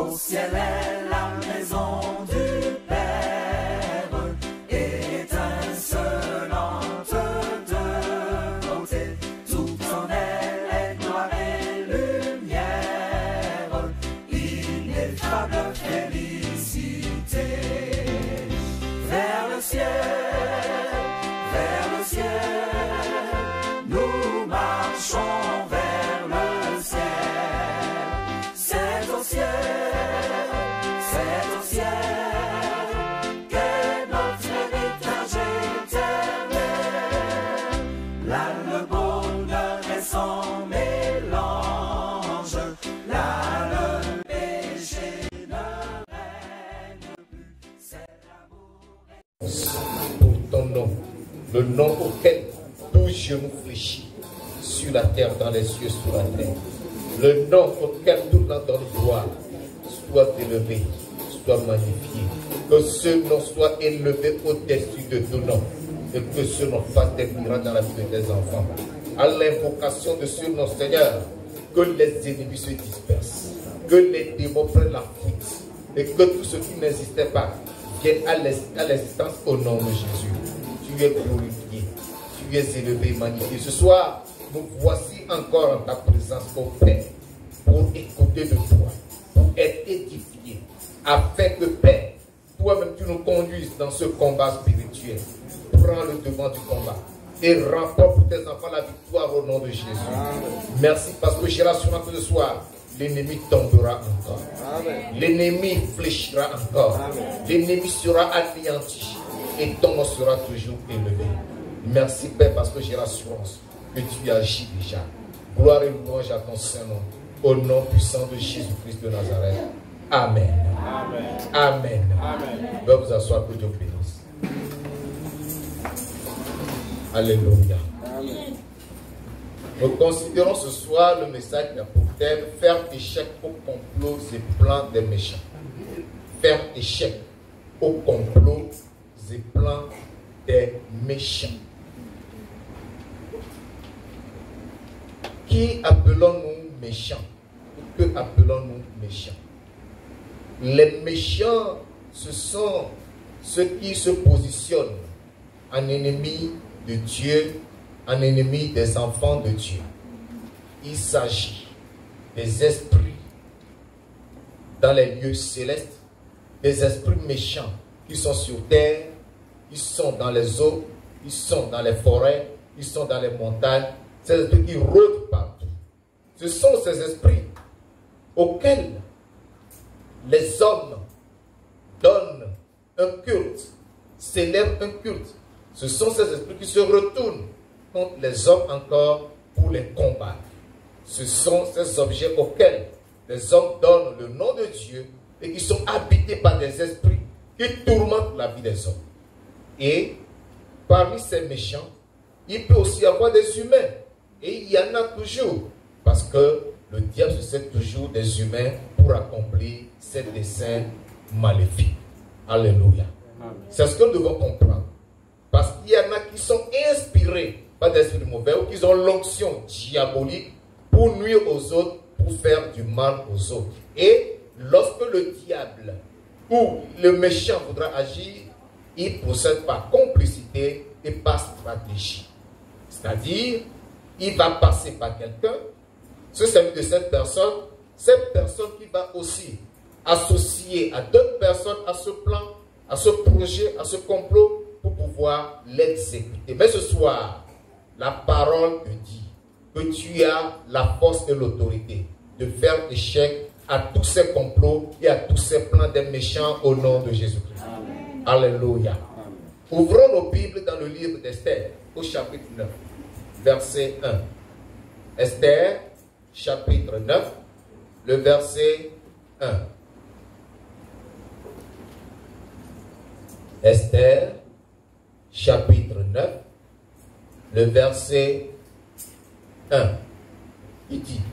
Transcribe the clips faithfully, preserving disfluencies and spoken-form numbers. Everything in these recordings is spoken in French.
Au ciel est la maison du Père, étincelante de beauté, tout en elle est gloire et lumière, ineffable félicité. Vers le ciel, vers le ciel, nous marchons vers le ciel. C'est au ciel, c'est au ciel, qu'est notre héritage éternel. Là le bonheur est sans mélange, là le péché ne règne plus, c'est l'amour. Pour ton nom, le nom auquel tout genou fléchit, sur la terre, dans les cieux, sous la terre. Le nom auquel tout nom donne gloire, soit élevé, soit magnifié. Que ce nom soit élevé au-dessus de tout nom. Et que ce nom fasse des miracles dans la vie de tes enfants. À l'invocation de ce nom, Seigneur, que les ennemis se dispersent, que les démons prennent la fuite, et que tous ceux qui n'existaient pas viennent à l'existence au nom de Jésus. Tu es glorifié, tu es élevé, magnifié. Ce soir, nous voici encore en ta présence, au Père, pour écouter de toi, pour être édifié, afin que, Père, toi-même tu nous conduises dans ce combat spirituel. Prends le devant du combat et remporte pour tes enfants la victoire au nom de Jésus. Amen. Merci parce que j'ai l'assurance que ce soir, l'ennemi tombera encore. L'ennemi fléchira encore. L'ennemi sera anéanti et ton nom sera toujours élevé. Merci Père parce que j'ai l'assurance que tu agis déjà. Gloire et louange à ton Saint-Nom. Au nom puissant de Jésus-Christ de Nazareth. Amen. Amen. Amen. Amen. Veuillez vous asseoir, que Dieu bénisse. Alléluia. Amen. Nous considérons ce soir le message qui a pour thème faire échec aux complots et plans des méchants. Faire échec aux complots et plans des méchants. Qui appelons-nous méchants? Que appelons-nous méchants? Les méchants, ce sont ceux qui se positionnent en ennemis de Dieu, en ennemis des enfants de Dieu. Il s'agit des esprits dans les lieux célestes, des esprits méchants qui sont sur terre, ils sont dans les eaux, ils sont dans les forêts, ils sont dans les montagnes, ces esprits qui rôdent partout. Ce sont ces esprits auxquels les hommes donnent un culte, célèbrent un culte. Ce sont ces esprits qui se retournent contre les hommes encore pour les combattre. Ce sont ces objets auxquels les hommes donnent le nom de Dieu et qui sont habités par des esprits qui tourmentent la vie des hommes. Et parmi ces méchants, il peut aussi y avoir des humains. Et il y en a toujours. Parce que le diable se sert toujours des humains pour accomplir ses desseins maléfiques. Alléluia. C'est ce que nous devons comprendre. Parce qu'il y en a qui sont inspirés par des esprits mauvais ou qui ont l'onction diabolique pour nuire aux autres, pour faire du mal aux autres. Et lorsque le diable ou le méchant voudra agir, il procède par complicité et par stratégie. C'est-à-dire, il va passer par quelqu'un, se servir de cette personne, cette personne qui va aussi associer à d'autres personnes à ce plan, à ce projet, à ce complot, pour pouvoir l'exécuter. Mais ce soir, la parole te dit que tu as la force et l'autorité de faire échec à tous ces complots et à tous ces plans des méchants au nom de Jésus-Christ. Alléluia. Amen. Ouvrons nos Bibles dans le livre d'Esther, au chapitre neuf, verset un. Esther, chapitre neuf, le verset un. Esther, chapitre neuf, le verset un. Il dit: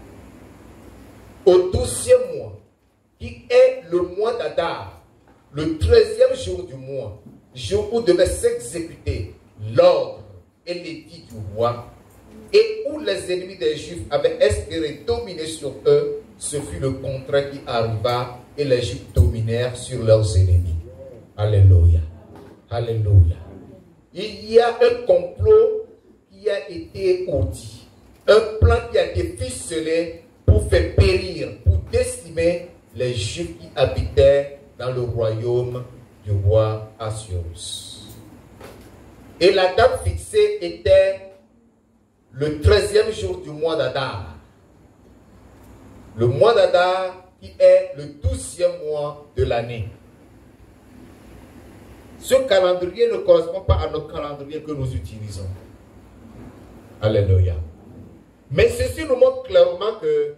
au douzième mois, qui est le mois d'Adar, le treizième jour du mois, jour où devait s'exécuter l'ordre et l'édit du roi, et où les ennemis des Juifs avaient espéré dominer sur eux, ce fut le contraire qui arriva et les Juifs dominèrent sur leurs ennemis. Alléluia. Alléluia. Il y a un complot qui a été ourdi. Un plan qui a été ficelé pour faire périr, pour décimer les Juifs qui habitaient dans le royaume du roi Assuérus. Et la date fixée était le treizième jour du mois d'Adar. Le mois d'Adar qui est le douzième mois de l'année. Ce calendrier ne correspond pas à notre calendrier que nous utilisons. Alléluia. Mais ceci nous montre clairement que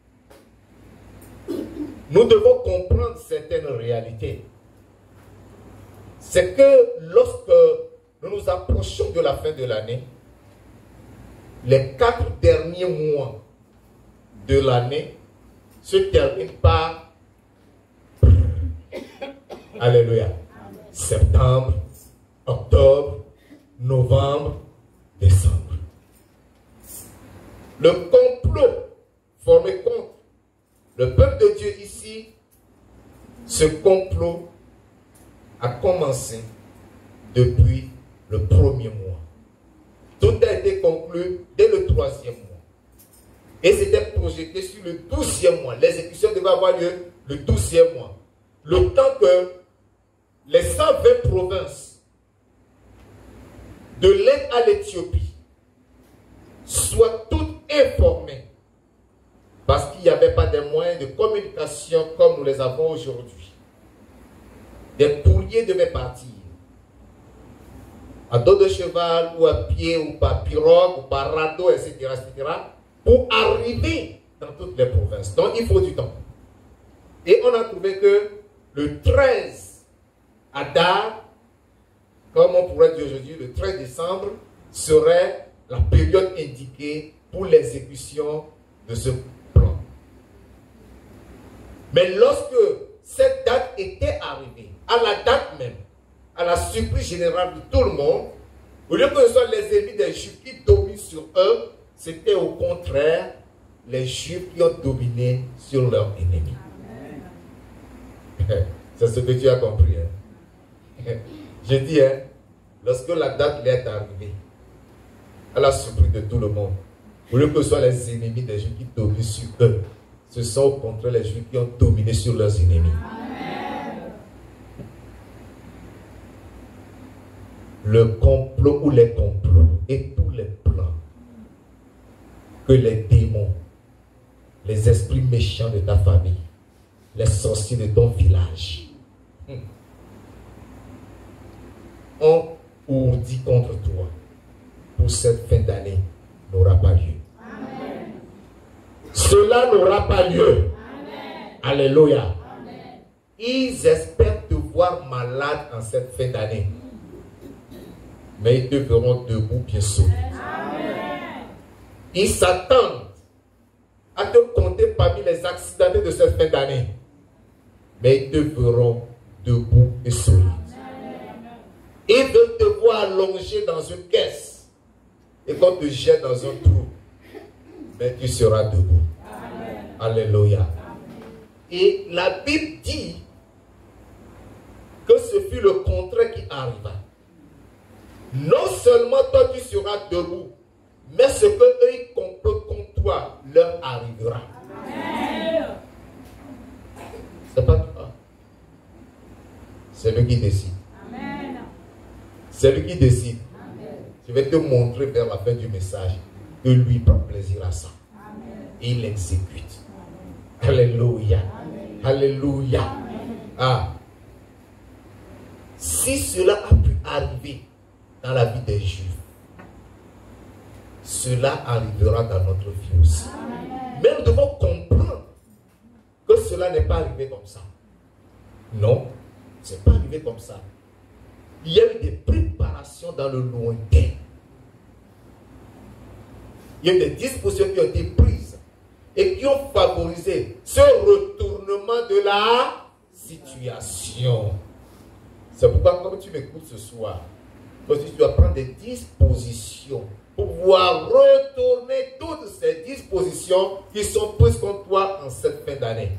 nous devons comprendre certaines réalités. C'est que lorsque nous nous approchons de la fin de l'année, les quatre derniers mois de l'année se terminent par Alléluia. Septembre, octobre, novembre, décembre. Le complot formé contre le peuple de Dieu ici, ce complot a commencé depuis le premier mois. Tout a été conclu dès le troisième mois. Et c'était projeté sur le douzième mois. L'exécution devait avoir lieu le douzième mois. Le temps que les cent vingt provinces de l'Inde à l'Éthiopie soient toutes informées. Parce qu'il n'y avait pas de moyens de communication comme nous les avons aujourd'hui. Des courriers devaient partir. À dos de cheval, ou à pied, ou par pirogue, ou par radeau, et cetera, et cetera, pour arriver dans toutes les provinces. Donc il faut du temps. Et on a trouvé que le treize Adar, comme on pourrait dire aujourd'hui, le treize décembre, serait la période indiquée pour l'exécution de ce plan. Mais lorsque cette date était arrivée, à la date même, à la surprise générale de tout le monde, au lieu que ce soit les ennemis des Juifs qui dominent sur eux, c'était au contraire les Juifs qui ont dominé sur leurs ennemis. C'est ce que tu as compris. Hein? Je dis, hein, lorsque la date est arrivée, à la surprise de tout le monde, au lieu que ce soit les ennemis des Juifs qui dominent sur eux, ce sont au contraire les Juifs qui ont dominé sur leurs ennemis. Amen. Le complot ou les complots et tous les plans que les démons, les esprits méchants de ta famille, les sorciers de ton village ont ourdi contre toi pour cette fin d'année n'aura pas lieu. Amen. Cela n'aura pas lieu. Amen. Alléluia. Amen. Ils espèrent te voir malade en cette fin d'année, mais ils te verront debout bien solide. Amen. Ils s'attendent à te compter parmi les accidentés de cette fin d'année, mais ils te verront debout et solide. Ils veulent te voir allongé dans une caisse et qu'on te jette dans un trou, mais tu seras debout. Amen. Alléluia. Amen. Et la Bible dit que ce fut le contraire qui arriva. Non seulement toi tu seras debout, mais ce que eux ils complotent contre toi leur arrivera. C'est pas toi. C'est lui qui décide. Amen. C'est lui qui décide. Amen. Je vais te montrer vers la fin du message que lui prend plaisir à ça. Amen. Et il exécute. Amen. Alléluia. Amen. Alléluia. Amen. Ah. Si cela a pu arriver dans la vie des Juifs, cela arrivera dans notre vie aussi. Amen. Mais nous devons comprendre que cela n'est pas arrivé comme ça. Non, ce n'est pas arrivé comme ça. Il y a eu des préparations dans le lointain. Il y a eu des dispositions qui ont été prises et qui ont favorisé ce retournement de la situation. C'est pourquoi, comme tu m'écoutes ce soir, Parce que tu dois prendre des dispositions pour pouvoir retourner toutes ces dispositions qui sont prises contre toi en cette fin d'année.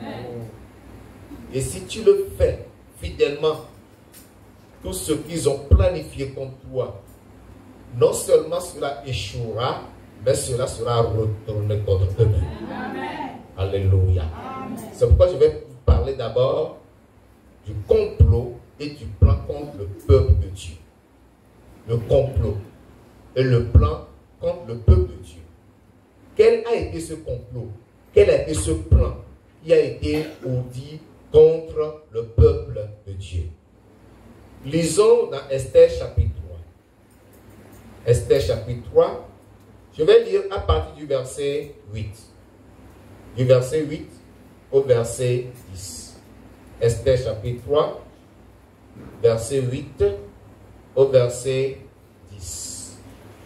Et si tu le fais fidèlement, tout ce qu'ils ont planifié contre toi, non seulement cela échouera, mais cela sera retourné contre eux-mêmes. Alléluia. C'est pourquoi je vais vous parler d'abord du complot et du plan contre le peuple de Dieu. Le complot et le plan contre le peuple de Dieu. Quel a été ce complot? Quel a été ce plan qui a été ourdi contre le peuple de Dieu? Lisons dans Esther chapitre trois. Esther chapitre trois, je vais lire à partir du verset huit. Du verset huit au verset dix. Esther chapitre trois, verset huit au verset dix.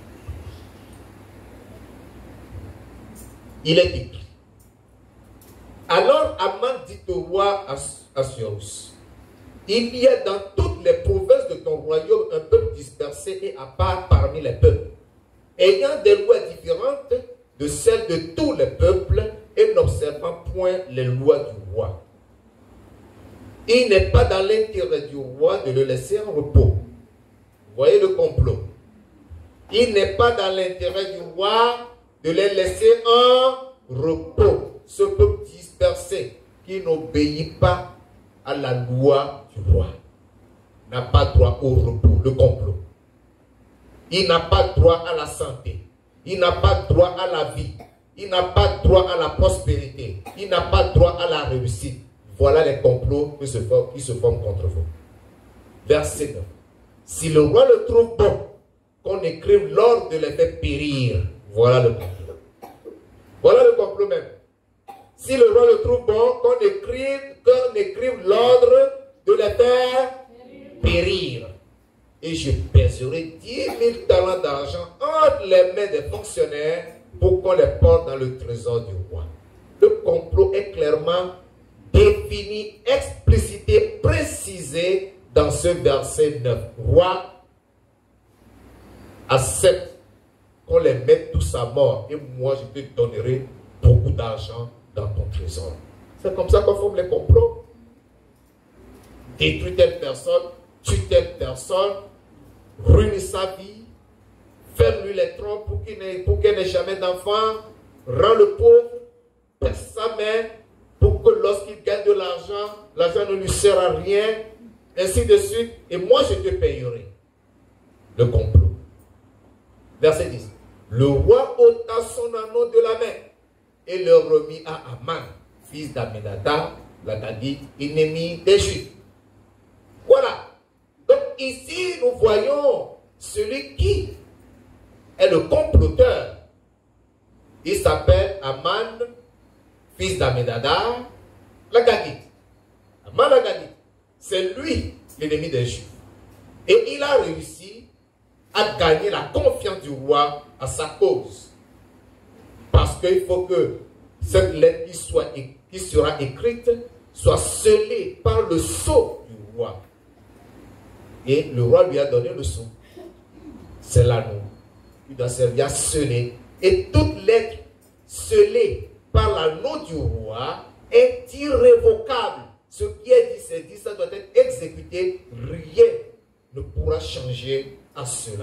Il est écrit: alors Aman dit au roi Assuérus: il y a dans toutes les provinces de ton royaume un peuple dispersé et à part parmi les peuples, ayant des lois différentes de celles de tous les peuples et n'observant point les lois du roi. Il n'est pas dans l'intérêt du roi de le laisser en repos. Voyez le complot. Il n'est pas dans l'intérêt du roi de les laisser en repos. Ce peuple dispersé qui n'obéit pas à la loi du roi n'a pas droit au repos, le complot. Il n'a pas droit à la santé. Il n'a pas droit à la vie. Il n'a pas droit à la prospérité. Il n'a pas droit à la réussite. Voilà les complots qui se forment, qui se forment contre vous. Verset neuf. Si le roi le trouve bon, qu'on écrive l'ordre de les faire périr. Voilà le complot. Voilà le complot même. Si le roi le trouve bon, qu'on écrive, qu'on écrive l'ordre de les faire périr. Et je pèserai dix mille talents d'argent entre les mains des fonctionnaires pour qu'on les porte dans le trésor du roi. Le complot est clairement défini, explicité, précisé dans ce verset neuf. Roi, accepte qu'on les mette tous à mort et moi je te donnerai beaucoup d'argent dans ton trésor. C'est comme ça qu'on forme les complots. Détruis telle personne, tue telle personne, ruine sa vie, ferme-lui les troncs pour qu'il n'ait, pour qu'elle n'ait jamais d'enfant, rend le pauvre, perce sa main pour que lorsqu'il gagne de l'argent, l'argent ne lui sert à rien, ainsi de suite, et moi je te payerai. Le complot. Verset dix. Le roi ôta son anneau de la main et le remit à Aman, fils d'Amminadab, l'Agagite, ennemi des Juifs. Voilà. Donc ici, nous voyons celui qui est le comploteur. Il s'appelle Aman, fils d'Amminadab, l'Agagite. Aman l'Agagite, c'est lui l'ennemi des Juifs. Et il a réussi à gagner la confiance du roi à sa cause. Parce qu'il faut que cette lettre qui, soit, qui sera écrite soit scellée par le sceau du roi. Et le roi lui a donné le sceau. C'est l'anneau. Il doit servir à sceller. Et toute lettre scellée par l'anneau du roi est irrévocable. Ce qui est dit, c'est dit, ça doit être exécuté. Rien ne pourra changer à cela.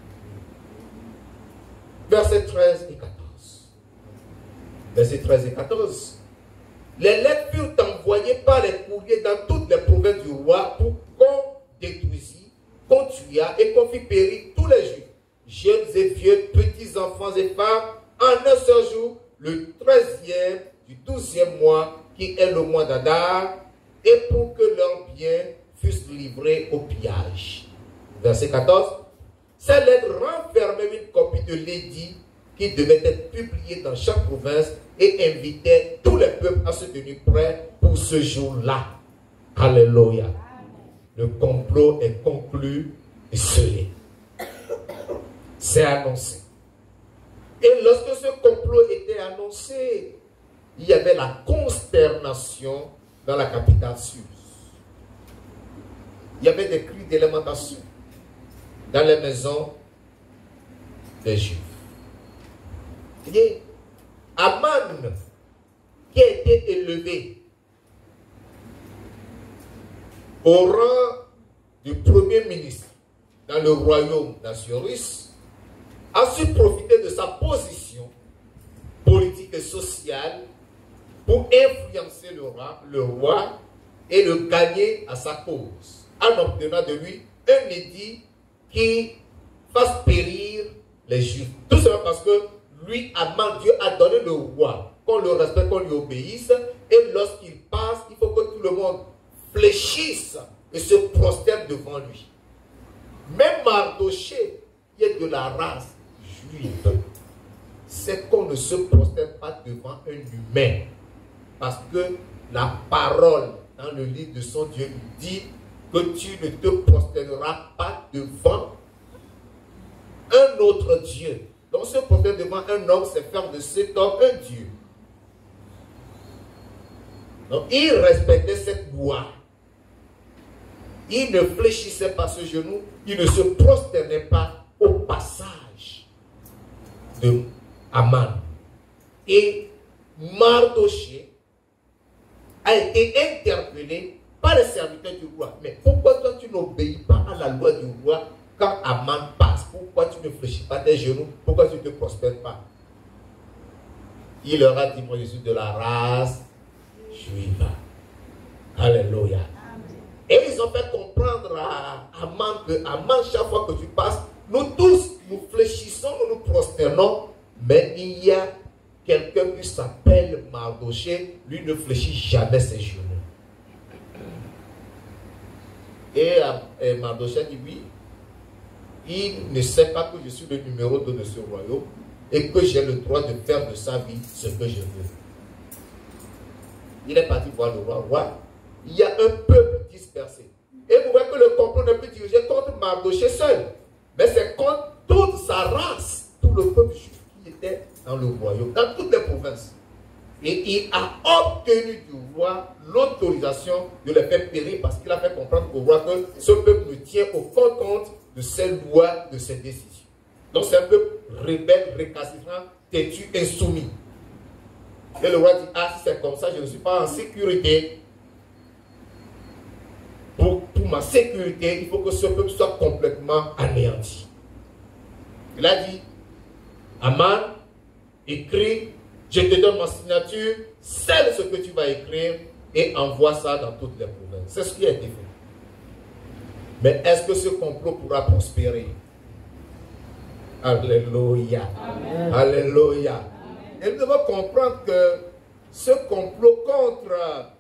Versets treize et quatorze. Versets treize et quatorze. Les lettres furent envoyées par les courriers dans toutes les provinces du roi pour qu'on détruisit, qu'on tuât et qu'on fit périr tous les Juifs, jeunes et vieux, petits enfants et femmes, en un seul jour, le treizième du douzième mois, qui est le mois d'Adar, et pour que leurs biens fussent livrés au pillage. Verset quatorze. Ces lettres renfermaient une copie de l'édit qui devait être publiée dans chaque province et invitait tous les peuples à se tenir prêts pour ce jour-là. Alléluia. Le complot est conclu et scellé. C'est annoncé. Et lorsque ce complot était annoncé, il y avait la consternation dans la capitale Suse. Il y avait des cris de lamentation. dans les maisons des Juifs. Et Aman, qui a été élevé au rang du premier ministre dans le royaume d'Assuérus, a su profiter de sa position politique et sociale pour influencer le roi, le roi et le gagner à sa cause, en obtenant de lui un édit qui fasse périr les Juifs. Tout simplement parce que lui, Aman, Dieu a donné le roi, qu'on le respecte, qu'on lui obéisse, et lorsqu'il passe, il faut que tout le monde fléchisse et se prosterne devant lui. Même Mardoché, qui est de la race juive, c'est qu'on ne se prosterne pas devant un humain, parce que la parole dans le livre de son Dieu dit que tu ne te prosterneras pas devant un autre Dieu. Donc se prosterner devant un homme, c'est faire de cet homme un Dieu. Donc il respectait cette loi. Il ne fléchissait pas ce genou, il ne se prosternait pas au passage de Aman. Et Mardoché a été interpellé par les serviteurs du roi. Mais pourquoi toi tu n'obéis pas à la loi du roi quand Aman passe? Pourquoi tu ne fléchis pas tes genoux? Pourquoi tu ne te prospères pas? Il leur a dit, moi je suis de la race juive. Alléluia. Et ils ont fait comprendre à Aman que Aman, chaque fois que tu passes, nous tous, nous fléchissons, nous nous prosternons, mais il y a quelqu'un qui s'appelle Mardoché, lui ne fléchit jamais ses genoux. Et, et Mardoché dit oui, il ne sait pas que je suis le numéro deux de ce royaume et que j'ai le droit de faire de sa vie ce que je veux. Il est parti voir le roi. Roi, il y a un peuple dispersé. Et vous voyez que le complot n'est plus dirigé contre Mardoché seul, mais c'est contre toute sa race, tout le peuple juif qui était dans le royaume, dans toutes les provinces. Et il a obtenu du roi l'autorisation de les faire périr parce qu'il a fait comprendre au roi que ce peuple ne tient aucun compte de ses lois, de ses décisions. Donc c'est un peuple rebelle, récalcitrant, têtu, insoumis. Et le roi dit, ah si c'est comme ça, je ne suis pas en sécurité. Pour, pour ma sécurité, il faut que ce peuple soit complètement anéanti. Il a dit, Aman, écris, je te donne ma signature, scelle ce que tu vas écrire et envoie ça dans toutes les provinces. C'est ce qui a été fait. Mais est-ce que ce complot pourra prospérer? Alléluia. Amen. Alléluia. Amen. Et nous devons comprendre que ce complot contre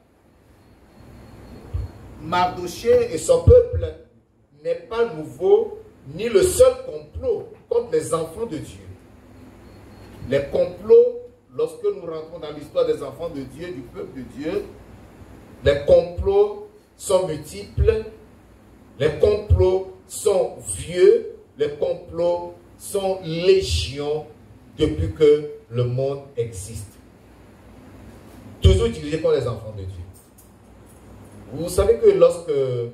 Mardoché et son peuple n'est pas nouveau, ni le seul complot contre les enfants de Dieu. Les complots, lorsque nous rentrons dans l'histoire des enfants de Dieu, du peuple de Dieu, les complots sont multiples, les complots sont vieux, les complots sont légion depuis que le monde existe. Toujours dirigés contre les enfants de Dieu. Vous savez que lorsque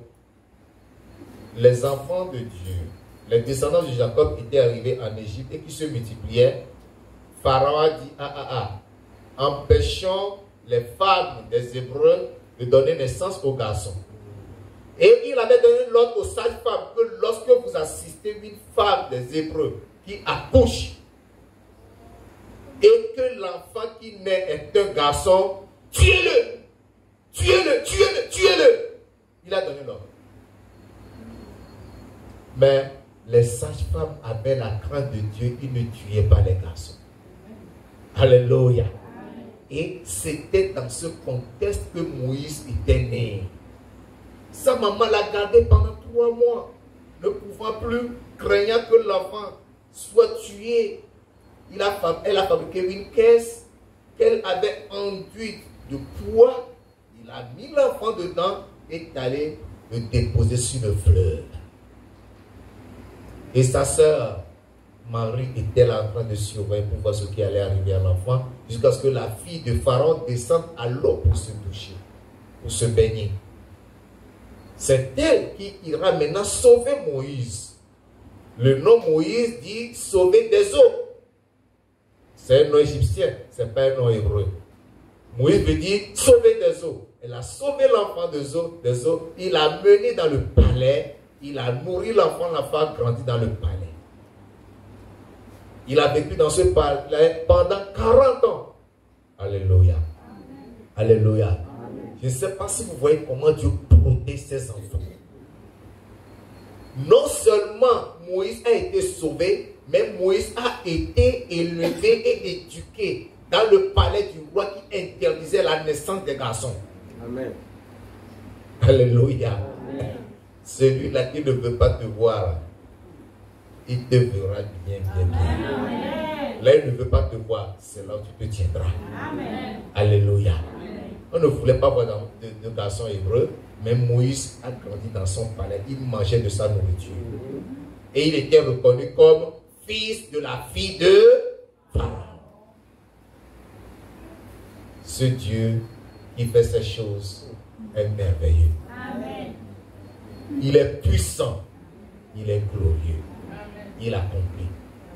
les enfants de Dieu, les descendants de Jacob étaient arrivés en Égypte et qui se multipliaient, Pharaon a dit, ah ah ah, empêchons les femmes des Hébreux de donner naissance aux garçons. Et il avait donné l'ordre aux sages-femmes que lorsque vous assistez une femme des Hébreux qui accouche et que l'enfant qui naît est un garçon, tuez-le, tuez-le, tuez-le, tuez-le. Il a donné l'ordre. Mais les sages-femmes avaient la crainte de Dieu, ils ne tuaient pas les garçons. Alléluia. Et c'était dans ce contexte que Moïse était né. Sa maman l'a gardé pendant trois mois, ne pouvant plus, craignant que l'enfant soit tué. Il a, elle a fabriqué une caisse qu'elle avait enduite de poids. Il a mis l'enfant dedans et est allé le déposer sur le fleuve. Et sa sœur Marie était là en train de surveiller pour voir ce qui allait arriver à l'enfant, jusqu'à ce que la fille de Pharaon descende à l'eau pour se doucher, pour se baigner. C'est elle qui ira maintenant sauver Moïse Le nom Moïse dit sauver des eaux. C'est un nom égyptien, ce n'est pas un nom hébreu. Moïse veut dire sauver des eaux. Il a sauvé l'enfant des eaux, des eaux. Il l'a mené dans le palais. Il a nourri l'enfant, l'enfant a grandi dans le palais. Il a vécu dans ce palais pendant quarante ans. Alléluia. Amen. Alléluia. Amen. Je ne sais pas si vous voyez comment Dieu protège ses enfants. Non seulement Moïse a été sauvé, mais Moïse a été élevé et éduqué dans le palais du roi qui interdisait la naissance des garçons. Amen. Alléluia. Amen. Celui-là qui ne veut pas te voir, il te verra bien, bien, bien. Amen. Là, il ne veut pas te voir, c'est là où tu te tiendras. Amen. Alléluia. Amen. On ne voulait pas voir de, de garçons hébreux, mais Moïse a grandi dans son palais. Il mangeait de sa nourriture. Et il était reconnu comme fils de la fille de Pharaon. Ce Dieu qui fait ces choses est merveilleux. Amen. Il est puissant. Il est glorieux. Amen. Il accomplit.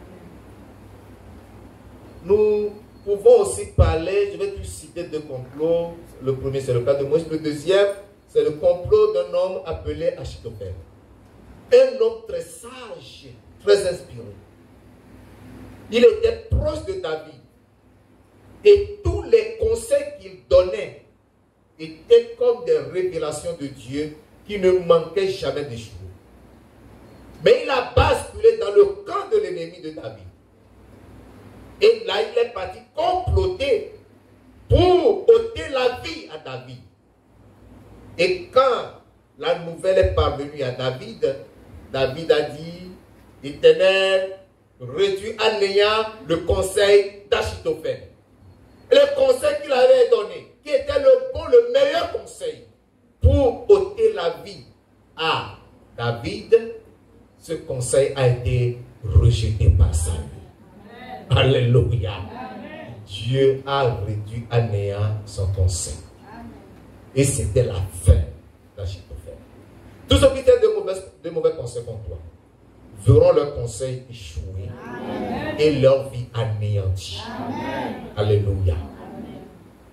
Nous pouvons aussi parler, je vais plus citer deux complots. Le premier, c'est le cas de Moïse. Le deuxième, c'est le complot d'un homme appelé Achitophel. Un homme très sage, très inspiré. Il était proche de David. Et tous les conseils qu'il donnait étaient comme des révélations de Dieu qui ne manquaient jamais d'échouer. Mais il a basculé dans le camp de l'ennemi de David. Et là, il est parti comploter pour ôter la vie à David. Et quand la nouvelle est parvenue à David, David a dit, Éternel, réduis à néant le conseil d'Achitophel. Et le conseil qu'il avait donné, qui était le bon, le meilleur conseil pour ôter la vie à David, ce conseil a été rejeté par sa vie. Alléluia. Amen. Dieu a réduit à néant son conseil. Amen. Et c'était la fin d'Achitophel. Tous ceux qui étaient de mauvais, de mauvais conseils contre toi verront leur conseil échouer. Amen. Et leur vie anéantie. Amen. Alléluia. Amen.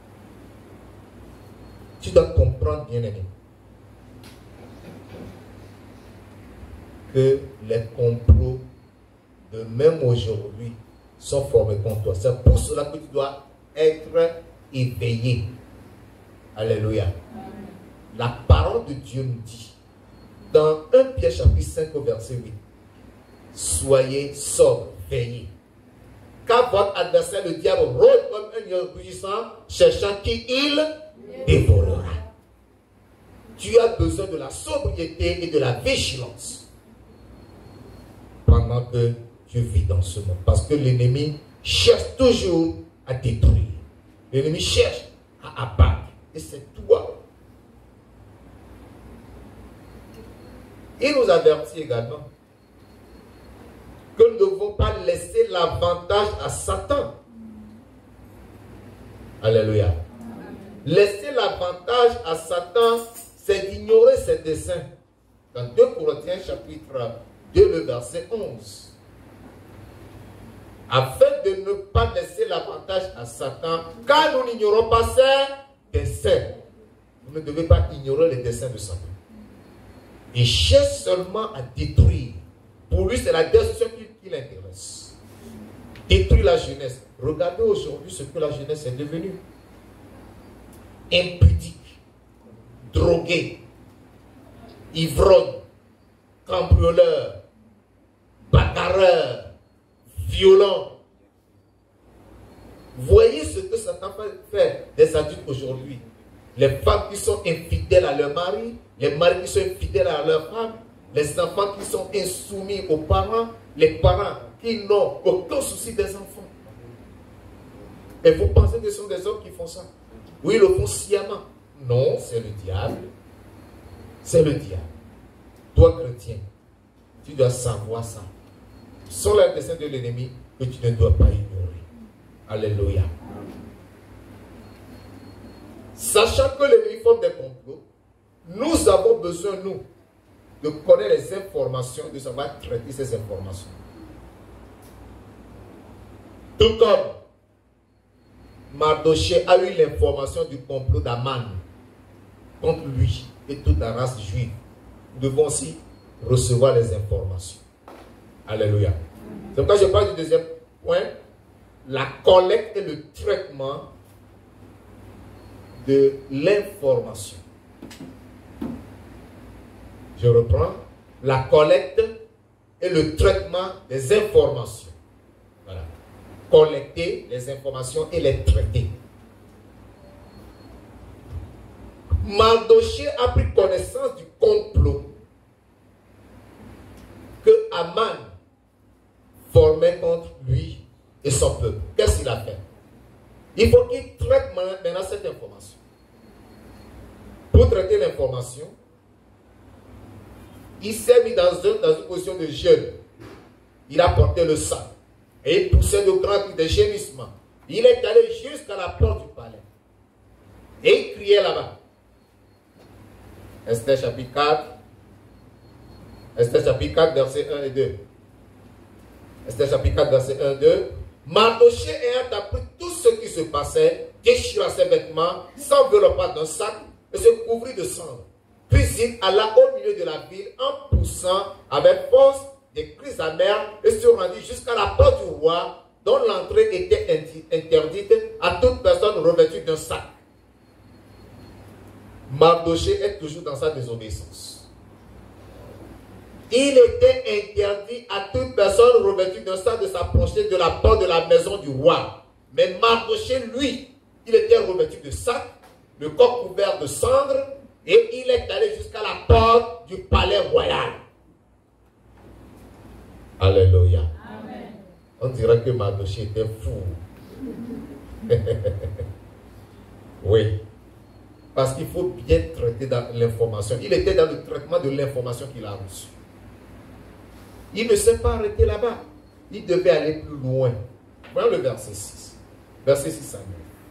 Tu dois comprendre, bien-aimé, que les complots de même aujourd'hui sont formés contre toi. C'est pour cela que tu dois être éveillé. Alléluia. Amen. La parole de Dieu nous dit dans premier Pierre chapitre cinq au verset huit, soyez sobres, veillez, car votre adversaire le diable rôde comme un lion rugissant, cherchant qui il dévorera. Tu as besoin de la sobriété et de la vigilance pendant que tu vis dans ce monde. Parce que l'ennemi cherche toujours à détruire. L'ennemi cherche à abattre. Et c'est toi. Il nous avertit également que nous ne devons pas laisser l'avantage à Satan. Alléluia. Laisser l'avantage à Satan, c'est d'ignorer ses desseins. Dans deux Corinthiens chapitre deux, le verset onze. Afin de ne pas laisser l'avantage à Satan, car nous n'ignorons pas ses desseins. Vous ne devez pas ignorer les desseins de Satan. Il cherche seulement à détruire. Pour lui, c'est la destruction qui, qui l'intéresse. Détruire la jeunesse. Regardez aujourd'hui ce que la jeunesse est devenue. Impudique, drogué, ivrogne, cambrioleur, bagarreur, violent. Voyez ce que Satan fait des adultes aujourd'hui. Les femmes qui sont infidèles à leur mari, les maris qui sont infidèles à leur femme, les enfants qui sont insoumis aux parents, les parents qui n'ont aucun souci des enfants. Et vous pensez que ce sont des hommes qui font ça? Oui, ils le font sciemment. Non, c'est le diable. C'est le diable. Toi, chrétien, tu dois savoir ça. Ce sont les desseins de l'ennemi que tu ne dois pas ignorer. Alléluia. Sachant que l'ennemi forme des complots, nous avons besoin, nous, de connaître les informations, de savoir traiter ces informations. Tout comme Mardochée a eu l'information du complot d'Aman contre lui et toute la race juive, nous devons aussi recevoir les informations. Alléluia. C'est pourquoi je parle du deuxième point, la collecte et le traitement de l'information. Je reprends, la collecte et le traitement des informations. Voilà. Collecter les informations et les traiter. Mardochée a pris connaissance du complot que Aman formait contre lui et son peuple. Qu'est-ce qu'il a fait? Il faut qu'il traite maintenant cette information. Pour traiter l'information, il s'est mis dans, un, dans une position de jeûne. Il a porté le sang. Et il poussait de grands cris de gémissement. Il est allé jusqu'à la porte du palais. Et il criait là-bas. Esther chapitre quatre. Esther chapitre quatre, versets un et deux. Esther chapitre quatre, versets un et deux. Mardochée ayant appris tout ce qui se passait, déchira ses vêtements, s'enveloppa d'un sac et se couvrit de cendres. Puis il alla au milieu de la ville en poussant avec force des cris amers et se rendit jusqu'à la porte du roi dont l'entrée était interdite à toute personne revêtue d'un sac. Mardochée est toujours dans sa désobéissance. Il était interdit à toute personne revêtue d'un sac de s'approcher de la porte de la maison du roi. Mais Mardochée, lui, il était revêtu de sac, le corps couvert de cendres, et il est allé jusqu'à la porte du palais royal. Alléluia. Amen. On dirait que Mardochée était fou. Oui. Parce qu'il faut bien traiter dans l'information. Il était dans le traitement de l'information qu'il a reçue. Il ne s'est pas arrêté là-bas. Il devait aller plus loin. Voyons le verset six. Verset six à neuf.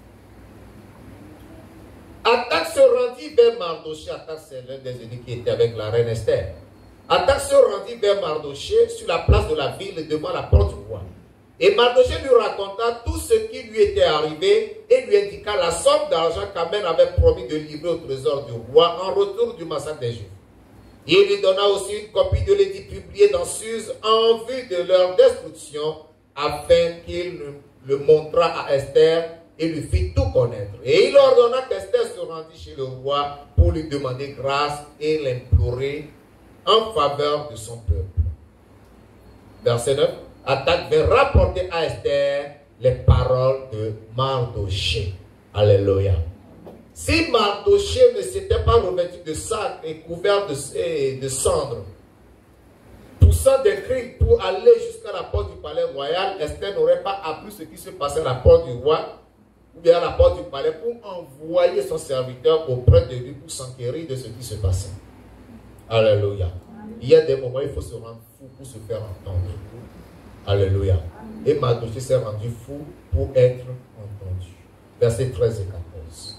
Attaque se rendit vers Mardochée. Attaque, c'est l'un des ennemis qui était avec la reine Esther. Attaque se rendit vers Mardochée sur la place de la ville devant la porte du roi. Et Mardochée lui raconta tout ce qui lui était arrivé et lui indiqua la somme d'argent qu'Aman avait promis de livrer au trésor du roi en retour du massacre des Juifs. Il lui donna aussi une copie de l'édit publié dans Suse en vue de leur destruction, afin qu'il le montrât à Esther et lui fit tout connaître. Et il ordonna qu'Esther se rendît chez le roi pour lui demander grâce et l'implorer en faveur de son peuple. Verset neuf. Attaque vint rapporter à Esther les paroles de Mardochée. Alléluia. Si Mardochée ne s'était pas revêtu de sac et couvert de, de cendres, poussant des cris pour aller jusqu'à la porte du palais royal, Esther n'aurait pas appris ce qui se passait à la porte du roi ou bien à la porte du palais pour envoyer son serviteur auprès de lui pour s'enquérir de ce qui se passait. Alléluia. Il y a des moments où il faut se rendre fou pour se faire entendre. Alléluia. Et Mardochée s'est rendu fou pour être entendu. Versets treize et quatorze.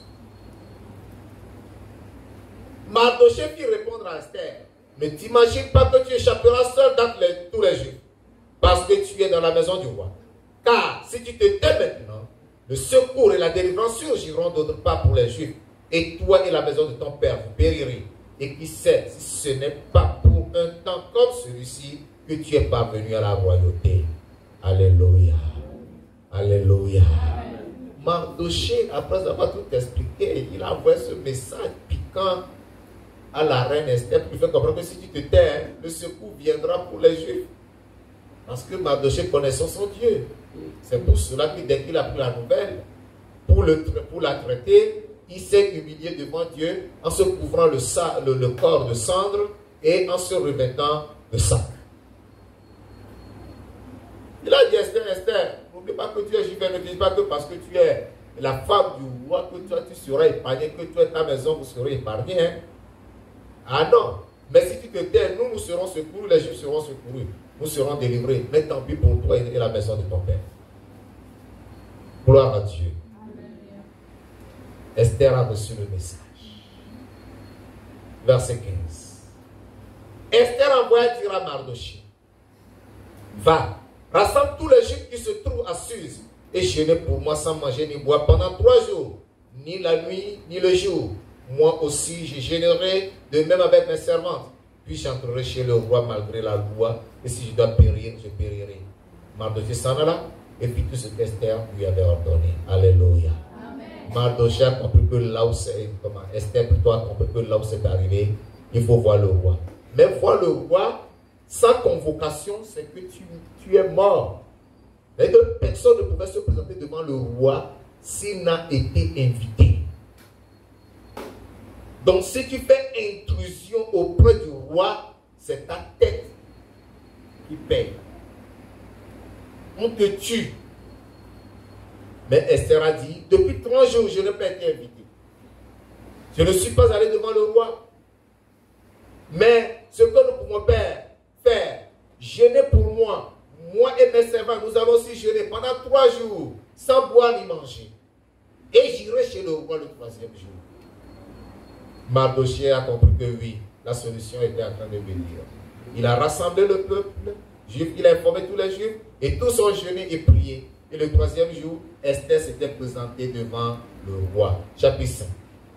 Mardochée fit répondre à Esther: ne t'imagine pas que tu échapperas seul d'entre les, tous les Juifs, parce que tu es dans la maison du roi. Car si tu te tais maintenant, le secours et la délivrance surgiront d'autre part pour les Juifs, et toi et la maison de ton père vous périrez. Et qui sait si ce n'est pas pour un temps comme celui-ci que tu es parvenu à la royauté. Alléluia. Alléluia. Mardochée, après avoir tout expliqué, il a envoyé ce message piquant à la reine Esther pour lui faire comprendre que si tu te tais, le secours viendra pour les Juifs. Parce que Mardochée connaissait son Dieu. C'est pour cela que dès qu'il a pris la nouvelle, pour, le, pour la traiter, il s'est humilié devant Dieu en se couvrant le, le, le corps de cendre et en se revêtant de sac. Il a dit: Esther, Esther, n'oublie pas que tu es juive, ne dis pas que parce que tu es la femme du roi, que toi tu seras épargnée, que toi et ta maison vous serez épargnés. Hein? Ah non, mais si tu te tais, nous, nous serons secourus, les Juifs seront secourus, nous serons délivrés. Mais tant pis pour toi et la maison de ton père. Gloire à Dieu. Esther a reçu le message. Verset quinze. envoya dire à Mardochée, va, rassemble tous les Juifs qui se trouvent à Suse et jeûnez pour moi sans manger ni boire pendant trois jours, ni la nuit, ni le jour. Moi aussi, je jeûnerai de même avec mes servantes. Puis j'entrerai chez le roi malgré la loi, et si je dois périr, je périrai. Mardochée s'en alla et fit tout ce qu'Esther lui avait ordonné. Alléluia. Mardochée a compris que là où c'est, comment, Esther plutôt a compris que là où c'est arrivé, il faut voir le roi. Mais voir le roi sans convocation, c'est que tu, tu es mort. Et que personne ne pouvait se présenter devant le roi s'il n'a été invité. Donc si tu fais intrusion auprès du roi, c'est ta tête qui paye. On te tue. Mais Esther a dit, depuis trois jours, je n'ai pas été invité. Je ne suis pas allé devant le roi. Mais ce que nous pouvons faire, faire, jeûner pour moi, moi et mes servants, nous allons aussi jeûner pendant trois jours, sans boire ni manger. Et j'irai chez le roi le troisième jour. Mardochée a compris que oui, la solution était en train de venir. Il a rassemblé le peuple juif, il a informé tous les juifs, et tous ont jeûné et prié. Et le troisième jour, Esther s'était présentée devant le roi. Chapitre cinq.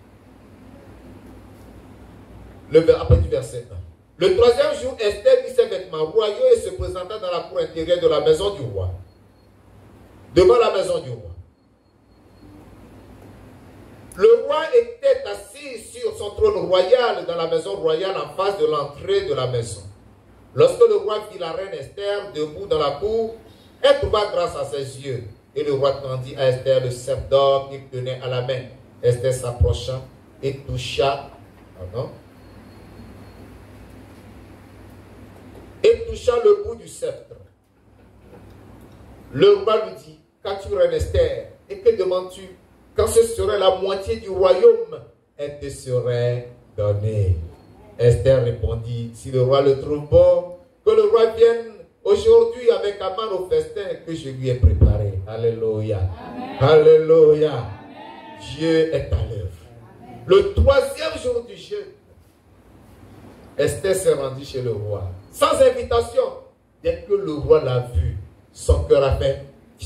Le, après du verset un. Le troisième jour, Esther mit ses vêtements royaux et se présenta dans la cour intérieure de la maison du roi. Devant la maison du roi. Le roi était assis sur son trône royal dans la maison royale en face de l'entrée de la maison. Lorsque le roi vit la reine Esther debout dans la cour, elle trouva grâce à ses yeux. Et le roi tendit à Esther le sceptre d'or qu'il tenait à la main. Esther s'approcha et toucha, pardon, et toucha le bout du sceptre. Le roi lui dit, qu'as-tu, reine Esther, et que demandes-tu? Quand ce serait la moitié du royaume, elle te serait donnée. Esther répondit, si le roi le trouve bon, que le roi vienne aujourd'hui avec Aman au festin que je lui ai préparé. Alléluia. Amen. Alléluia. Amen. Dieu est à l'œuvre. Le troisième jour du jeûne, Esther s'est rendue chez le roi. Sans invitation. Dès que le roi l'a vu, son cœur a fait.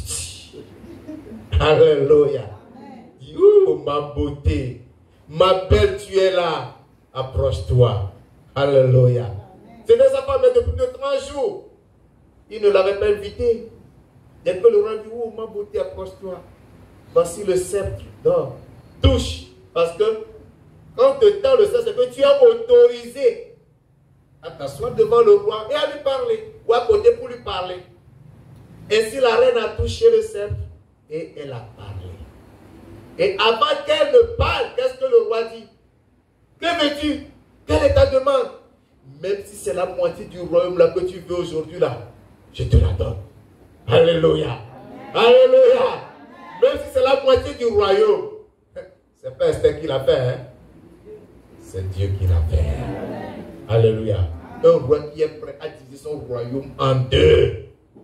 Alléluia. Dit, oh ma beauté, ma belle, tu es là. Approche-toi. Alléluia. C'était sa femme depuis de trois jours. Il ne l'avait pas invité. Dès que le roi dit, oh ma beauté, approche-toi. Voici le sceptre d'or. Touche. Parce que quand te tend le sceptre, c'est que tu es autorisé à t'asseoir devant le roi et à lui parler. Ou à côté pour lui parler. Ainsi la reine a touché le sceptre et elle a parlé. Et avant qu'elle ne parle, qu'est-ce que le roi dit? Que veux-tu? Quelle est ta demande? Même si c'est la moitié du royaume là que tu veux aujourd'hui là, je te la donne. Alléluia. Amen. Alléluia. Amen. Même si c'est la moitié du royaume. C'est pas Esther qui l'a fait. Hein? C'est Dieu qui l'a fait. Amen. Alléluia. Un roi qui est prêt à diviser son royaume en deux.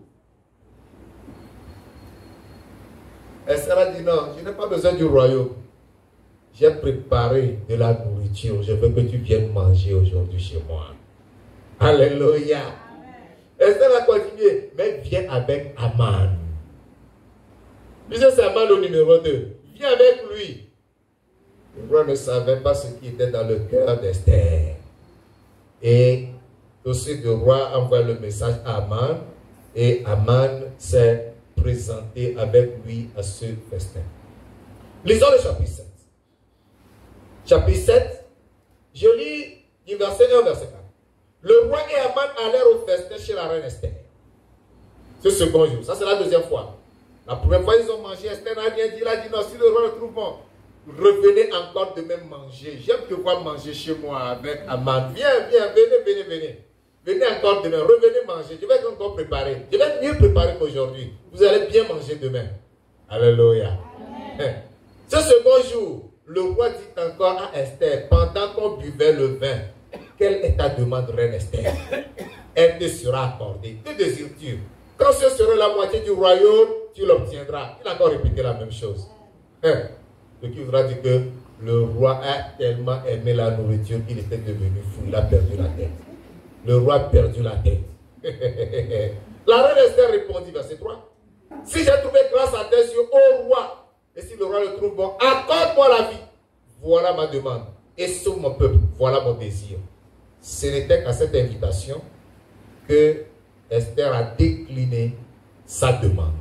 Esther a dit non, je n'ai pas besoin du royaume. J'ai préparé de la nourriture. Je veux que tu viennes manger aujourd'hui chez moi. Alléluia. Esther a continué. Mais viens avec Aman. Puisque c'est Aman le numéro deux. Viens avec lui. Le roi ne savait pas ce qui était dans le cœur d'Esther. Et aussi le roi envoie le message à Aman. Et Aman s'est présenté avec lui à ce festin. Lisons le chapitre sept. Chapitre sept, je lis du verset un, verset quatre. Le roi et Aman allèrent au festin chez la reine Esther. Ce second jour, ça c'est la deuxième fois. La première fois, ils ont mangé, Esther n'a rien dit, il a dit non, si le roi le trouve bon, revenez encore de même manger. J'aime te voir manger chez moi avec Aman. Viens, viens, venez, venez, venez. Venez encore demain, revenez manger. Je vais encore préparer. Je vais mieux préparer qu'aujourd'hui. Vous allez bien manger demain. Alléluia. Amen. Ce second jour, le roi dit encore à Esther, pendant qu'on buvait le vin, quelle est ta demande, reine Esther? Elle te sera accordée. Que désires-tu? Quand ce serait la moitié du royaume, tu l'obtiendras. Il a encore répété la même chose. Hein? Ce qui voudra dire que le roi a tellement aimé la nourriture qu'il était devenu fou. Il a perdu la tête. Le roi a perdu la tête. La reine Esther répondit, verset trois. Si j'ai trouvé grâce à tes yeux, ô roi, et si le roi le trouve bon, accorde-moi la vie. Voilà ma demande. Et sauve mon peuple. Voilà mon désir. Ce n'était qu'à cette invitation que Esther a décliné sa demande.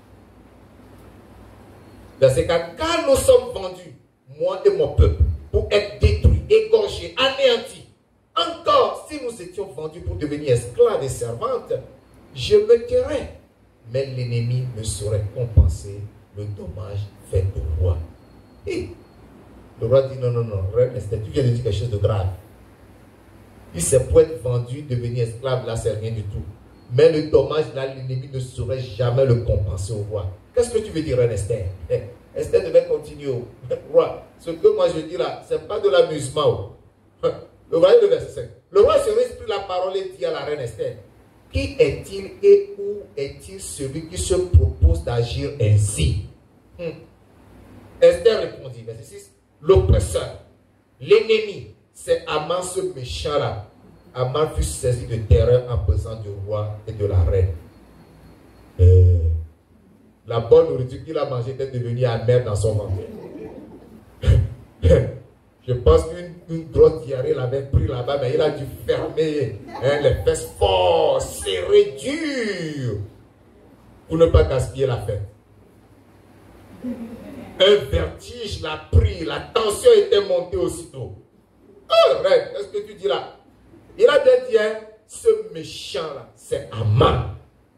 Verset quatre. Car nous sommes vendus, moi et mon peuple, pour être détruits, égorgés, anéantis. Encore, si nous étions vendus pour devenir esclaves et servantes, je me tairais. Mais l'ennemi ne saurait compenser le dommage fait au roi. Et le roi dit non, non, non, reine Esther, tu viens de dire quelque chose de grave. Il s'est pour être vendu, devenir esclave, là, c'est rien du tout. Mais le dommage, là, l'ennemi ne saurait jamais le compenser au roi. Qu'est-ce que tu veux dire, reine Esther? Eh, Esther devait continuer. Roi, ce que moi je dis là, ce n'est pas de l'amusement. Le roi, le verset cinq. Le roi se respire la parole et dit à la reine Esther, qui est-il et où est-il celui qui se propose d'agir ainsi? Hmm. Esther répondit, verset six, l'oppresseur, l'ennemi, c'est Aman ce méchant-là. Aman fut saisi de terreur en présence du roi et de la reine. Euh, la bonne nourriture qu'il a mangée était devenue amère dans son ventre. Je pense qu'une une grosse diarrhée l'avait pris là-bas, mais il a dû fermer hein, les fesses fortes, serrées, dures, pour ne pas gaspiller la fête. Un vertige l'a pris, la tension était montée aussitôt. Oh, reine, qu'est-ce que tu dis là? Il a bien dit, hein, ce méchant-là, c'est Aman.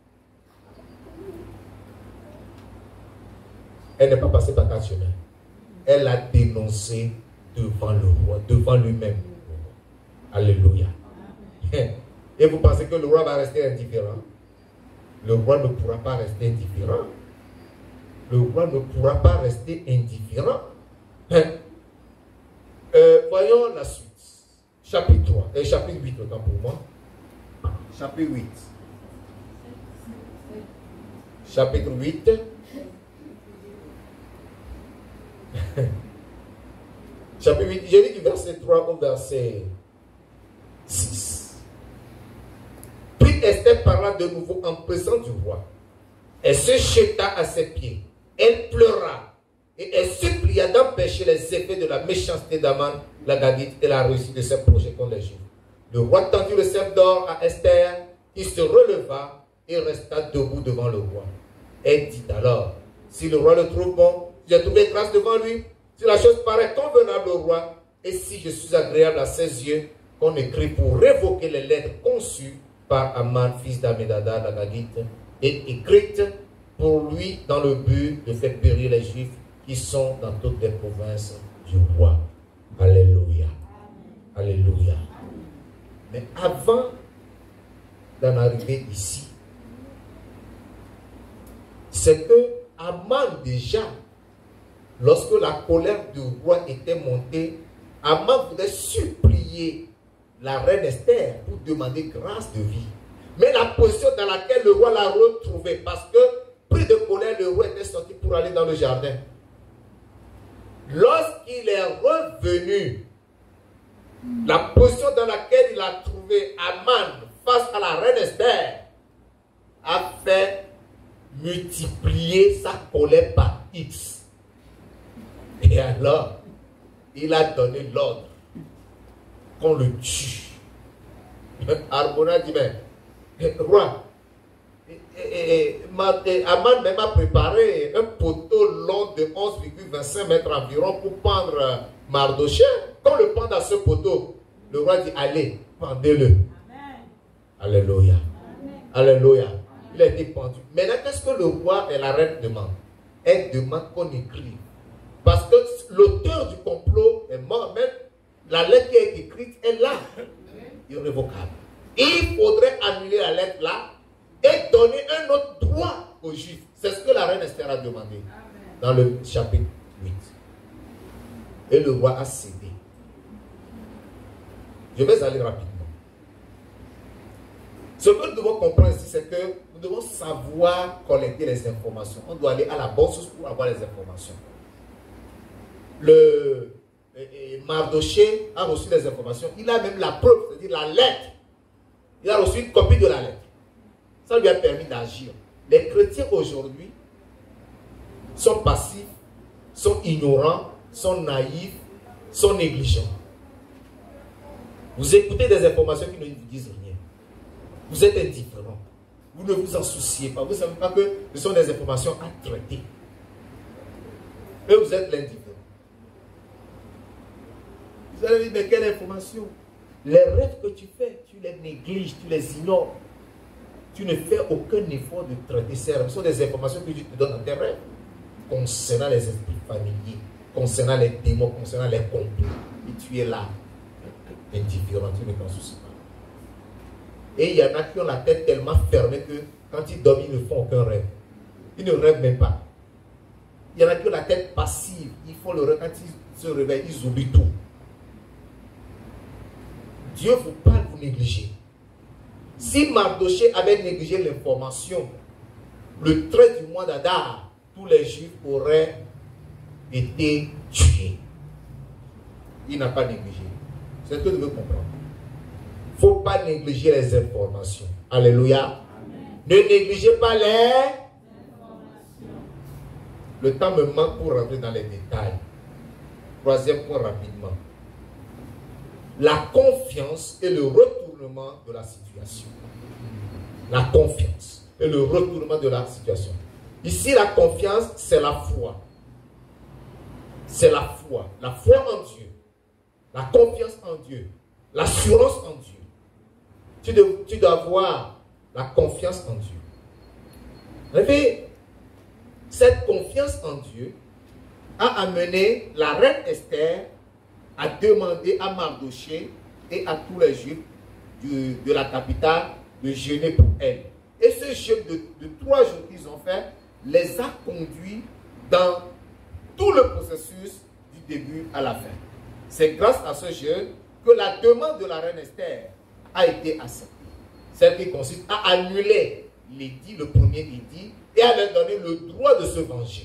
Elle n'est pas passée par quatre chemins. Elle a dénoncé devant le roi, devant lui-même. Alléluia. Et vous pensez que le roi va rester indifférent? Le roi ne pourra pas rester indifférent. Le roi ne pourra pas rester indifférent. Euh, voyons la suite. Chapitre trois, et chapitre huit, autant pour moi. Chapitre huit. Chapitre huit. Chapitre huit, j'ai lu du verset trois au verset six. Puis Esther parla de nouveau en présence du roi. Elle se jeta à ses pieds. Elle pleura et elle supplia d'empêcher les effets de la méchanceté d'Aman, la Gagite, et la réussite de ses projets contre les Juifs. Le roi tendit le sceptre d'or à Esther, qui se releva et resta debout devant le roi. Elle dit alors, si le roi le trouve bon, j'ai trouvé grâce devant lui, si la chose paraît convenable au roi, et si je suis agréable à ses yeux, qu'on écrit pour révoquer les lettres conçues par Aman, fils d'Ammédatha, la Gagite, et écrites pour lui dans le but de faire périr les Juifs qui sont dans toutes les provinces du roi. Alléluia. Alléluia. Mais avant d'en arriver ici, c'est que Aman déjà, lorsque la colère du roi était montée, Aman voulait supplier la reine Esther pour demander grâce de vie. Mais la position dans laquelle le roi l'a retrouvé, parce que pris de colère, le roi était sorti pour aller dans le jardin. Lorsqu'il est revenu, la position dans laquelle il a trouvé Aman face à la reine Esther a fait multiplier sa colère par X. Et alors, il a donné l'ordre qu'on le tue. Harbona dit, mais roi, et, et, et, Aman même a préparé un poteau long de onze virgule vingt-cinq mètres environ pour pendre Mardochée. Quand le pend à ce poteau, le roi dit, allez, pendez-le. Alléluia. Alléluia. Il a été pendu. Maintenant, qu'est-ce que le roi et la reine demandent? Elle demande qu'on écrive. Parce que l'auteur du complot est mort. Même la lettre qui est écrite est là. Irrévocable. Il faudrait annuler la lettre là et donner un autre droit aux Juifs. C'est ce que la reine Esther a demandé. Amen. Dans le chapitre huit. Et le roi a cédé. Je vais aller rapidement. Ce que nous devons comprendre ici, c'est que nous devons savoir collecter les informations. On doit aller à la bonne source pour avoir les informations. Le et, et Mardochée a reçu les informations. Il a même la preuve, c'est-à-dire la lettre Il a reçu une copie de la lettre. Ça lui a permis d'agir. Les chrétiens aujourd'hui sont passifs, sont ignorants, sont naïfs, sont négligents. Vous écoutez des informations qui ne vous disent rien. Vous êtes indifférents. Vous ne vous en souciez pas. Vous ne savez pas que ce sont des informations à traiter. Et vous êtes l'indifférent. Vous allez dire, mais quelle information? Les rêves que tu fais, tu les négliges, tu les ignores. Tu ne fais aucun effort de traiter ces rêves. Ce sont des informations que Dieu te donne dans tes rêves. Concernant les esprits familiers, concernant les démons, concernant les complots. Et tu es là, indifférent, tu ne t'en soucies pas. Et il y en a qui ont la tête tellement fermée que quand ils dorment, ils ne font aucun rêve. Ils ne rêvent même pas. Il y en a qui ont la tête passive. Ils font le rêve. Quand ils se réveillent, ils oublient tout. Dieu vous parle, vous négligez. Si Mardochée avait négligé l'information, le treize du mois d'Adar, tous les Juifs auraient été tués. Il n'a pas négligé. C'est ce que je veux comprendre. Il ne faut pas négliger les informations. Alléluia. Amen. Ne négligez pas les informations. Le temps me manque pour rentrer dans les détails. Troisième point rapidement. La confiance et le retournement de la situation. La confiance et le retournement de la situation. Ici, la confiance, c'est la foi. C'est la foi. La foi en Dieu. La confiance en Dieu. L'assurance en Dieu. Tu dois, tu dois avoir la confiance en Dieu. Vous savez, cette confiance en Dieu a amené la reine Esther à demander à Mardochée et à tous les Juifs de, de la capitale de jeûner pour elle. Et ce jeûne de, de trois jours qu'ils ont fait les a conduits dans tout le processus du début à la fin. C'est grâce à ce jeûne que la demande de la reine Esther a été acceptée. Celle qui consiste à annuler l'édit, le premier édit, et à leur donner le droit de se venger.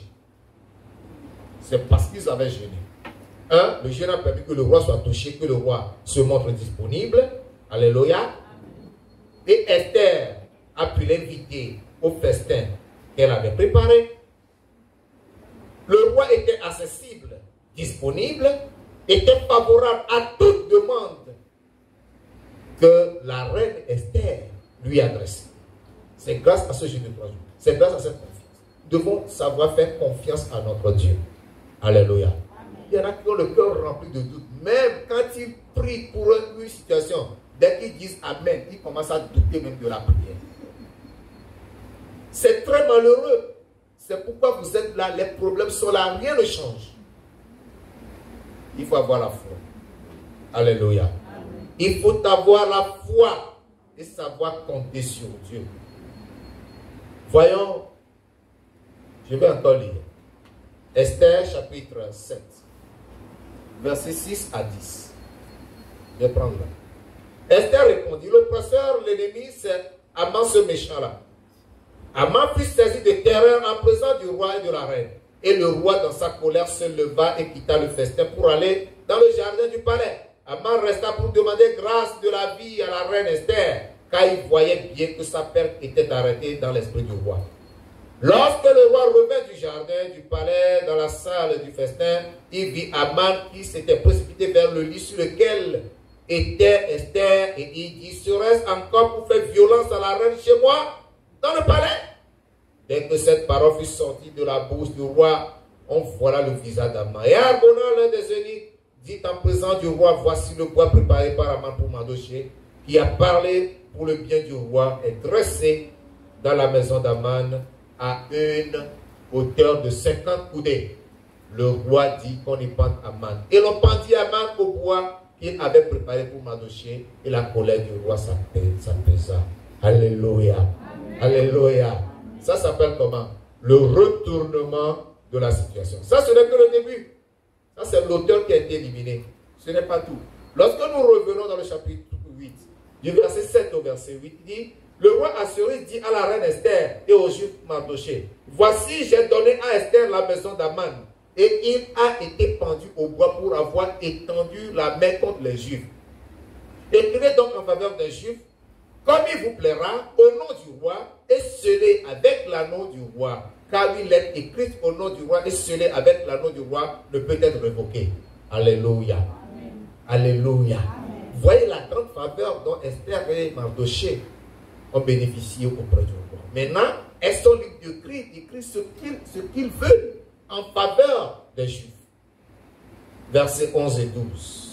C'est parce qu'ils avaient jeûné. Un, le jeûne a permis que le roi soit touché, que le roi se montre disponible. Alléluia. Et Esther a pu l'inviter au festin qu'elle avait préparé. Le roi était accessible, disponible, était favorable à toute demande que la reine Esther lui adressait. C'est grâce à ce jeûne de trois jours. C'est grâce à cette confiance. Nous devons savoir faire confiance à notre Dieu. Alléluia. Il y en a qui ont le cœur rempli de doutes. Même quand ils prient pour une situation, dès qu'ils disent Amen, ils commencent à douter même de la prière. C'est très malheureux. C'est pourquoi vous êtes là, les problèmes sont là, rien ne change. Il faut avoir la foi. Alléluia. Amen. Il faut avoir la foi et savoir compter sur Dieu. Voyons, je vais encore lire. Esther chapitre sept, versets six à dix. Je vais prendre là. Esther répondit, l'oppresseur, l'ennemi, c'est Haman ce méchant-là. Haman fut saisi de terreur en présence du roi et de la reine. Et le roi, dans sa colère, se leva et quitta le festin pour aller dans le jardin du palais. Haman resta pour demander grâce de la vie à la reine Esther, car il voyait bien que sa perte était arrêtée dans l'esprit du roi. Lorsque le roi revint du jardin du palais dans la salle du festin, il vit Haman qui s'était précipité vers le lit sur lequel était Esther et il dit, serait-ce encore pour faire violence à la reine chez moi dans le palais? Dès que cette parole fut sortie de la bouche du roi, on voila le visage d'Haman. Et Arbona, l'un des eunuques, dit en présence du roi, voici le bois préparé par Haman pour Mardochée, qui a parlé pour le bien du roi, est dressé dans la maison d'Haman à une hauteur de cinquante coudées. Le roi dit qu'on y pende Haman. Et l'on pendit Haman au bois qu'il avait préparé pour Mardochée, et la colère du roi s'apaisa. Alléluia. Amen. Alléluia. Ça s'appelle comment? Le retournement de la situation. Ça, ce n'est que le début. Ça, c'est l'auteur qui a été éliminé. Ce n'est pas tout. Lorsque nous revenons dans le chapitre huit, du verset sept au verset huit, il dit, le roi Assuérus dit à la reine Esther et au juif Mardochée, voici, j'ai donné à Esther la maison d'Haman, et il a été pendu au bois pour avoir étendu la main contre les juifs. Écrivez donc en faveur des juifs comme il vous plaira, au nom du roi, et scellé avec l'anneau du roi. Car une lettre écrite au nom du roi et scellée avec l'anneau du roi ne peut être révoquée. Alléluia. Amen. Alléluia. Amen. Voyez la grande faveur dont Esther et Mardochée ont bénéficié auprès du roi. Maintenant, elles sont libres d'écrire, d'écrire ce qu'ils ce qu'ils veulent en faveur des Juifs. Versets onze et douze.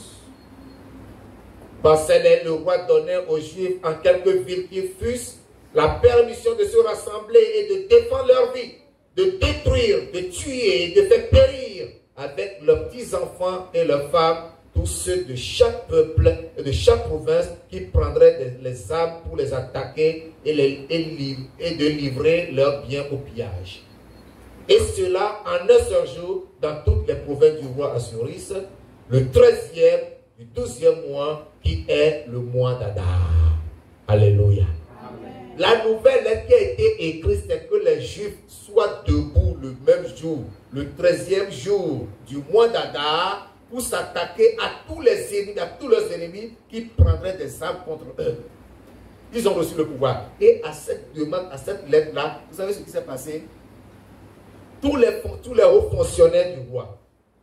Par celle-là, le roi donnait aux Juifs en quelques villes qui fussent la permission de se rassembler et de défendre leur vie, de détruire, de tuer et de faire périr avec leurs petits-enfants et leurs femmes, tous ceux de chaque peuple et de chaque province qui prendraient les armes pour les attaquer et, les, et, et de livrer leurs biens au pillage. Et cela en un seul jour dans toutes les provinces du roi Assuris, le treizième du douzième mois qui est le mois d'Adar. Alléluia. La nouvelle lettre qui a été écrite, c'est que les Juifs soient debout le même jour, le treizième jour du mois d'Adar, pour s'attaquer à tous les ennemis, à tous leurs ennemis qui prendraient des armes contre eux. Ils ont reçu le pouvoir. Et à cette demande, à cette lettre-là, vous savez ce qui s'est passé? Tous les, tous les hauts fonctionnaires du roi,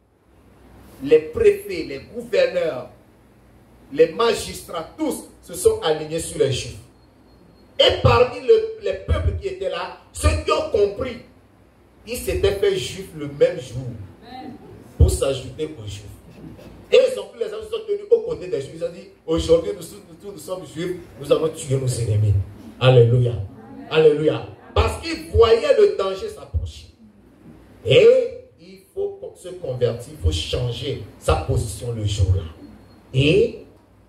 les préfets, les gouverneurs, les magistrats, tous se sont alignés sur les Juifs. Et parmi le, les peuples qui étaient là, ceux qui ont compris, ils s'étaient fait juifs le même jour pour s'ajouter aux Juifs. Et ils ont pris les gens, ils sont tenus aux côtés des Juifs. Ils ont dit, aujourd'hui nous, nous, nous sommes Juifs, nous allons tuer nos ennemis. Alléluia. Alléluia. Parce qu'ils voyaient le danger s'approcher. Et il faut se convertir, il faut changer sa position le jour-là. Et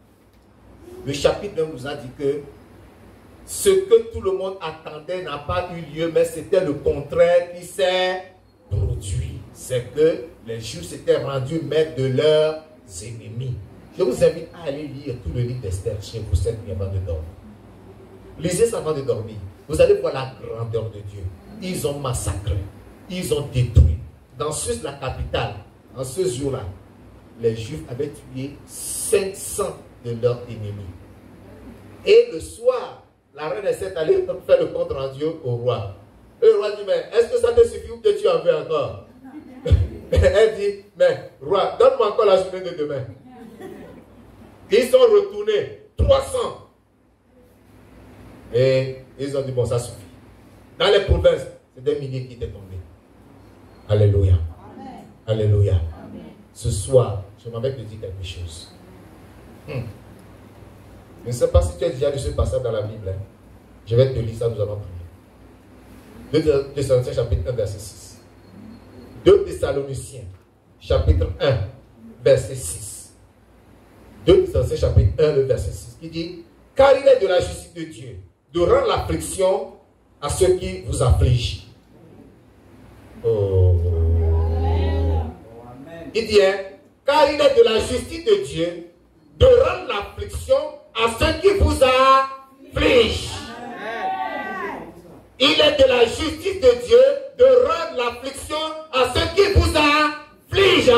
le chapitre neuf nous a dit que ce que tout le monde attendait n'a pas eu lieu, mais c'était le contraire qui s'est produit. C'est que les Juifs s'étaient rendus maîtres de leurs ennemis. Je vous invite à aller lire tout le livre d'Esther chez vous cette nuit avant de dormir. Lisez ça avant de dormir. Vous allez voir la grandeur de Dieu. Ils ont massacré, ils ont détruit. Dans Suisse, la capitale, en ce jour-là, les Juifs avaient tué cinq cents de leurs ennemis. Et le soir, la reine Esther est allée faire le compte rendu au roi. Et le roi dit, mais est-ce que ça te suffit ou que tu en veux encore? Elle dit, mais roi, donne-moi encore la journée de demain. Ils sont retournés, trois cents. Et ils ont dit, bon, ça suffit. Dans les provinces, c'est des milliers qui étaient tombés. Alléluia. Amen. Alléluia. Amen. Ce soir, je m'en vais te dire quelque chose. Hmm. Je ne sais pas si tu as déjà lu ce passage dans la Bible. Hein. Je vais te lire ça, nous allons prier. deux Thessaloniciens chapitre un, verset six. deux Thessaloniciens chapitre un, verset six. deux Thessaloniciens chapitre un, le verset six, qui dit, car il est de la justice de Dieu de rendre l'affliction à ceux qui vous affligent. Oh. Il dit, hein, car il est de la justice de Dieu de rendre l'affliction à ceux qui vous affligent. Il est de la justice de Dieu de rendre l'affliction à ceux qui vous affligent.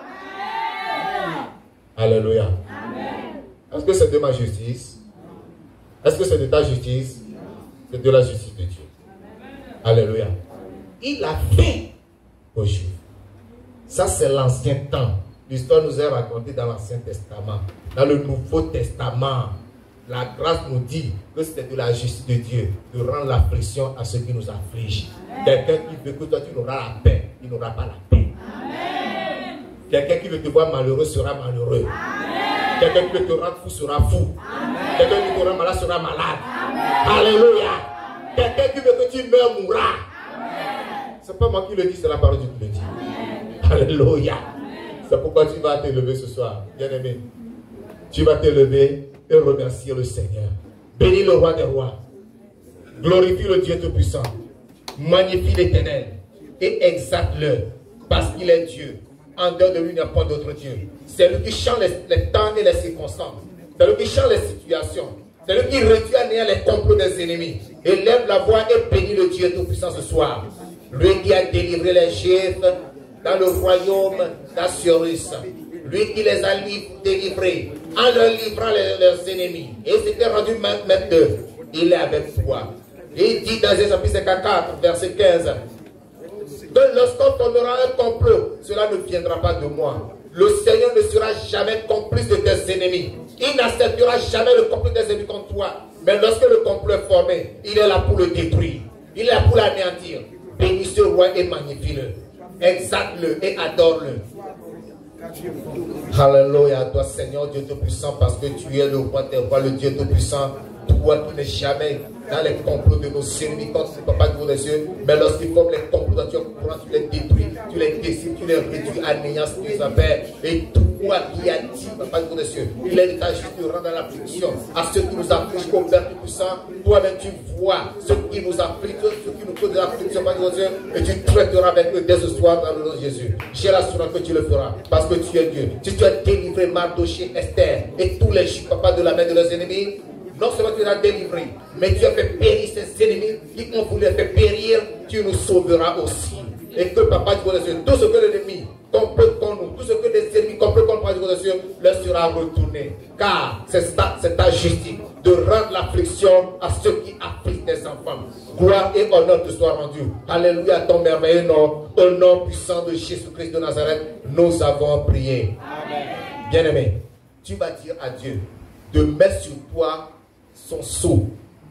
Alléluia. Est-ce que c'est de ma justice? Est-ce que c'est de ta justice? C'est de la justice de Dieu. Alléluia. Il a fait aux Juifs. Ça, c'est l'ancien temps. L'histoire nous est racontée dans l'Ancien Testament. Dans le Nouveau Testament, la grâce nous dit que c'était de la justice de Dieu de rendre l'affliction à ceux qui nous affligent. Quelqu'un qui veut que toi tu n'auras la paix, il n'aura pas la paix. Quelqu'un qui veut te voir malheureux sera malheureux. Quelqu'un qui veut te rendre fou sera fou. Quelqu'un qui veut te rendre malade sera malade. Alléluia. Quelqu'un qui veut que tu meurs mourra. Ce n'est pas moi qui le dis, c'est la parole de Dieu qui le dit. Alléluia. C'est pourquoi tu vas te lever ce soir, bien-aimé. Tu vas te lever et remercier le Seigneur. Bénis le roi des rois. Glorifie le Dieu Tout-Puissant. Magnifie l'Éternel et exalte-le parce qu'il est Dieu. En dehors de lui, il n'y a pas d'autre Dieu. C'est lui qui change les, les temps et les circonstances. C'est lui qui change les situations. C'est lui qui réduit à néant les complots des ennemis. Élève la voix et bénis le Dieu Tout-Puissant ce soir. Lui qui a délivré les Juifs dans le royaume d'Assuérus. Lui qui les a délivrés en leur livrant les, leurs ennemis. Et c'était rendu maintenant. Il est avec toi. Il dit dans Ésaïe quatre, verset quinze, que lorsqu'on formera un complot, cela ne viendra pas de moi. Le Seigneur ne sera jamais complice de tes ennemis. Il n'acceptera jamais le complot des ennemis contre toi. Mais lorsque le complot est formé, il est là pour le détruire. Il est là pour l'anéantir. Bénis ce roi et magnifie-le. Exalte-le et adore-le. Alléluia à toi, Seigneur Dieu Tout-Puissant, parce que tu es le roi des rois, le Dieu Tout-Puissant. Toi qui n'es jamais dans les complots de nos ennemis, quand tu ne peux pas des cieux, mais lorsqu'ils forment les complots dans ton courant, tu les détruis, tu les décides, tu les réduis à néant, tu les appelles. Et toi qui as dit, papa des cieux, il est de ta justice de rendre l'affliction à ceux qui nous affligent, au Père Tout-Puissant. Toi-même, tu vois ceux qui nous affligent, ceux qui nous causent de l'affliction, papa des cieux, et tu traiteras avec eux dès ce soir dans le nom de Jésus. J'ai l'assurance que tu le feras, parce que tu es Dieu. Si tu as délivré Mardoché, Esther et tous les juifs, papa, de la main de leurs ennemis, non seulement tu l'as délivré, mais tu as fait périr ses ennemis qui ont voulu les faire périr, tu nous sauveras aussi. Et que papa du Dieu, tout ce que l'ennemi complète contre nous, tout ce que les ennemis complètent contre papa du Dieu, leur sera retourné. Car c'est ta, c'est ta justice de rendre l'affliction à ceux qui affligent tes enfants. Gloire et honneur te soient rendus. Alléluia à ton merveilleux nom. Au nom puissant de Jésus-Christ de Nazareth, nous avons prié. Amen. Bien-aimé, tu vas dire à Dieu de mettre sur toi son sceau.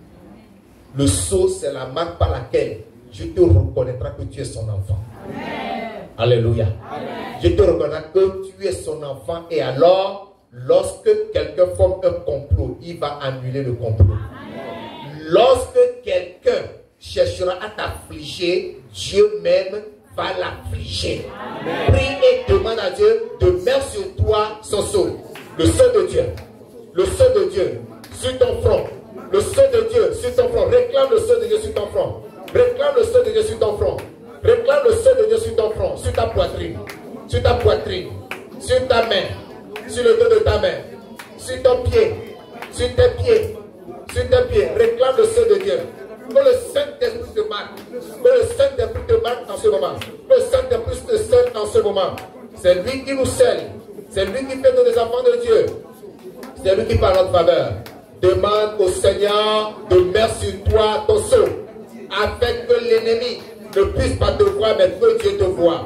Le sceau, c'est la marque par laquelle je te reconnaîtrai que tu es son enfant. Amen. Alléluia. Amen. Je te reconnaîtrai que tu es son enfant, et alors, lorsque quelqu'un forme un complot, il va annuler le complot. Amen. Lorsque quelqu'un cherchera à t'affliger, Dieu même va l'affliger. Prie et demande à Dieu de mettre sur toi son sceau. Le sceau de Dieu. Le sceau de Dieu sur ton front. Le sceau de Dieu sur ton front. Réclame le sceau de Dieu sur ton front. Réclame le sceau de Dieu sur ton front. Réclame le sceau de Dieu sur ton front, sur ta poitrine, sur ta poitrine, sur ta main, sur le dos de ta main, sur ton pied, sur tes pieds, sur tes pieds. Réclame le sceau de Dieu. Que le Saint-Esprit te marque. Que le Saint-Esprit te marque en ce moment. Que le Saint-Esprit te scelle en ce moment. C'est lui qui nous scelle. C'est lui qui fait de des enfants de Dieu. C'est lui qui parle en notre faveur. Demande au Seigneur de mettre sur toi ton sceau, afin que l'ennemi ne puisse pas te voir, mais que Dieu te voit.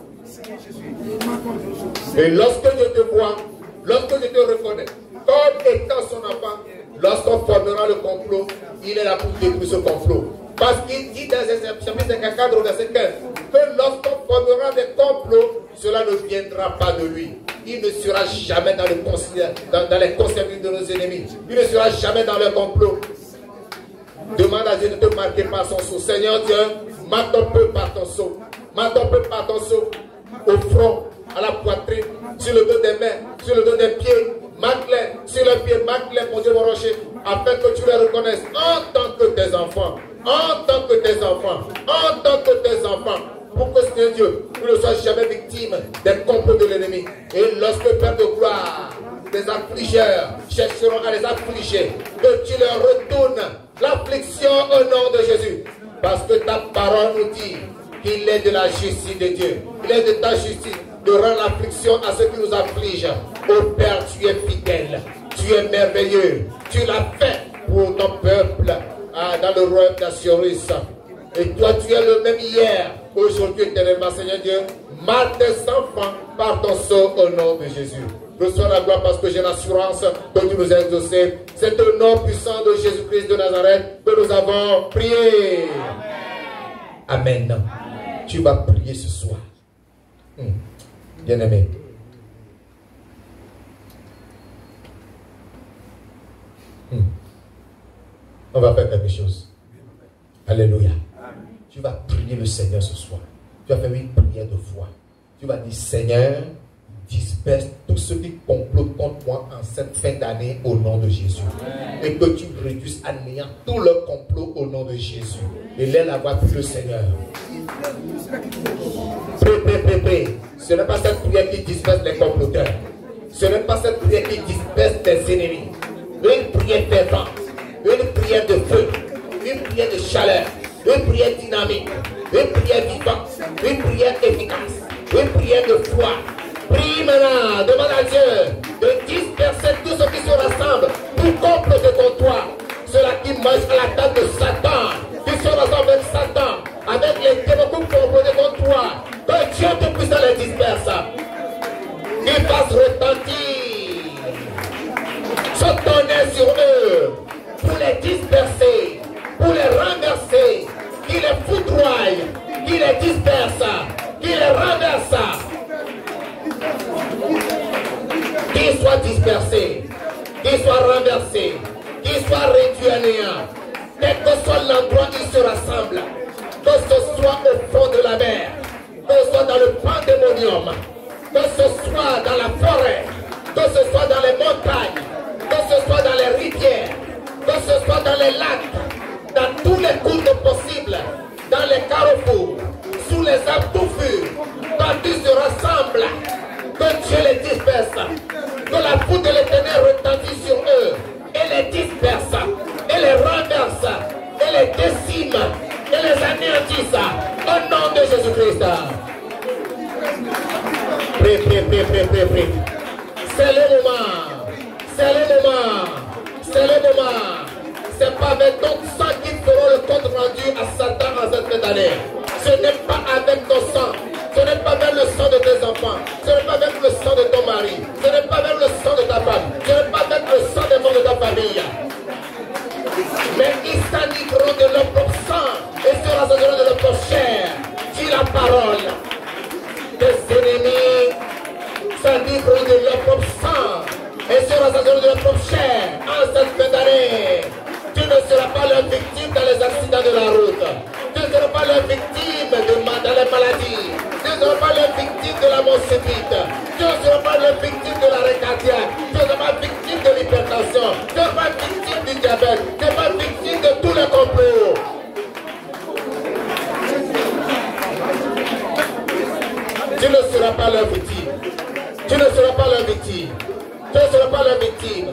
Et lorsque Dieu te voit, lorsque Dieu te reconnaît, comme étant son enfant, lorsqu'on formera le complot, il est là pour détruire ce complot. Parce qu'il dit dans Chapitre cinquante-quatre, verset quinze, que lorsqu'on formera des complots, cela ne viendra pas de lui. Il ne sera jamais dans, le dans, dans les conserves de nos ennemis. Il ne sera jamais dans le complot. Demande à Dieu de te marquer par son sceau. Seigneur Dieu, marque ton peuple par ton sceau. Marque ton peuple par ton sceau. Au front, à la poitrine, sur le dos des mains, sur le dos des pieds. Marque-les sur les pieds, marque-les, mon Dieu, mon rocher, afin que tu les reconnaisses en tant que tes enfants. En tant que tes enfants. En tant que tes enfants. Pour que, Seigneur Dieu, tu ne sois jamais victime des complots de l'ennemi. Et lorsque, Père de gloire, les affligeurs chercheront à les affliger, que tu leur retournes l'affliction au nom de Jésus. Parce que ta parole nous dit qu'il est de la justice de Dieu. Il est de ta justice de rendre l'affliction à ceux qui nous affligent. Ô Père, tu es fidèle. Tu es merveilleux. Tu l'as fait pour ton peuple ah, dans le royaume d'Assyrus. Et toi, tu es le même hier, aujourd'hui, éternellement, Seigneur Dieu. Marque tes enfants par ton sceau au nom de Jésus. Reçois la gloire parce que j'ai l'assurance que tu nous as exaucés. C'est au nom puissant de Jésus-Christ de Nazareth que nous avons prié. Amen. Amen. Amen. Tu vas prier ce soir. Hum. Bien-aimé. Hum. On va faire quelque chose. Alléluia. Tu vas prier le Seigneur ce soir. Tu vas faire une prière de foi. Tu vas dire, Seigneur, disperse tous ceux qui complotent contre moi en cette fin d'année au nom de Jésus. Amen. Et que tu réduises à néant tout leur complot au nom de Jésus. Et laisse la voix pour le Seigneur. Prie, prie, prie, prie. Ce n'est pas cette prière qui disperse les comploteurs. Ce n'est pas cette prière qui disperse tes ennemis. Une prière fervente, une prière de feu, une prière de chaleur, une prière dynamique, une prière vivante, une prière efficace, une prière de foi. Prie maintenant, demande à Dieu de disperser tous se donner sur eux pour les disperser, pour les renverser, qu'il les foudroie, qu'il les disperse, qu'il les renverse, qu'ils soient dispersés, qu'ils soient renversés, qu'ils soient réduits à néant, quel que soit l'endroit où ils se rassemblent, que ce soit au fond de la mer, que ce soit dans le pandémonium, que ce soit dans la forêt, que ce soit dans les montagnes, que ce soit dans les rivières, que ce soit dans les lacs, dans tous les cours possibles, dans les carrefours, sous les arbres touffus, quand ils se rassemblent, que Dieu les disperse, que la foudre de l'Éternel retentit sur eux, et les disperse, et les renverse, et les décime, et les anéantisse, au nom de Jésus-Christ. Prie, prie, prie, prie, prie, prie. C'est le moment, c'est le moment, c'est le moment. C'est pas avec ton sang qu'ils feront le compte rendu à Satan en cette année. Ce n'est pas avec ton sang, ce n'est pas avec le sang de tes enfants, ce n'est pas avec le sang de ton mari, ce n'est pas avec le sang de ta femme, ce n'est pas avec le sang des membres de ta famille. Mais ils s'animeront de leur propre sang et se rassaisonneront de leur propre chair. Dis la parole. Tes ennemis s'animeront de leur propre sang et se rassaisonneront de leur propre chair en cette fin d'année. Tu ne seras pas leur victime dans les accidents de la route. Tu ne seras pas leur victime de, dans les maladies. Tu ne seras pas leur victime de la mort subite. Tu ne seras pas leur victime de l'arrêt cardiaque. Tu ne seras pas victime de l'hypertension. Tu ne seras pas victime du diabète. Tu ne seras pas victime de tous les complots. Tu ne seras pas leur victime. Tu ne seras pas leur victime. Tu ne seras pas leur victime.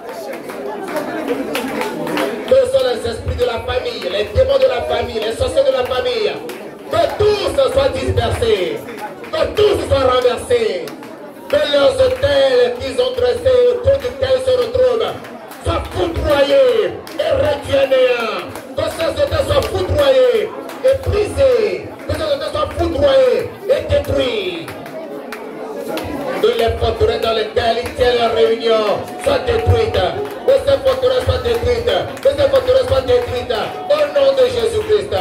Que sont les esprits de la famille, les démons de la famille, les sorciers de la famille, que tous soient dispersés, que tous soient renversés, que leurs autels qu'ils ont dressés autour duquel ils se retrouvent soient foudroyés et réduits à néant, que ces autels soient foudroyés et brisés, que ces autels soient foudroyés et détruits. Que les forteresses dans lesquelles ils tiennent leur réunion soient détruites. Que ces forteresses soient détruites. Que ces forteresses soient détruites. Au nom de Jésus-Christ.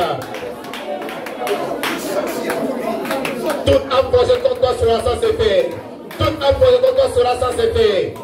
Tout un projet contre toi sera sans effet. Tout un projet contre toi sera sans effet.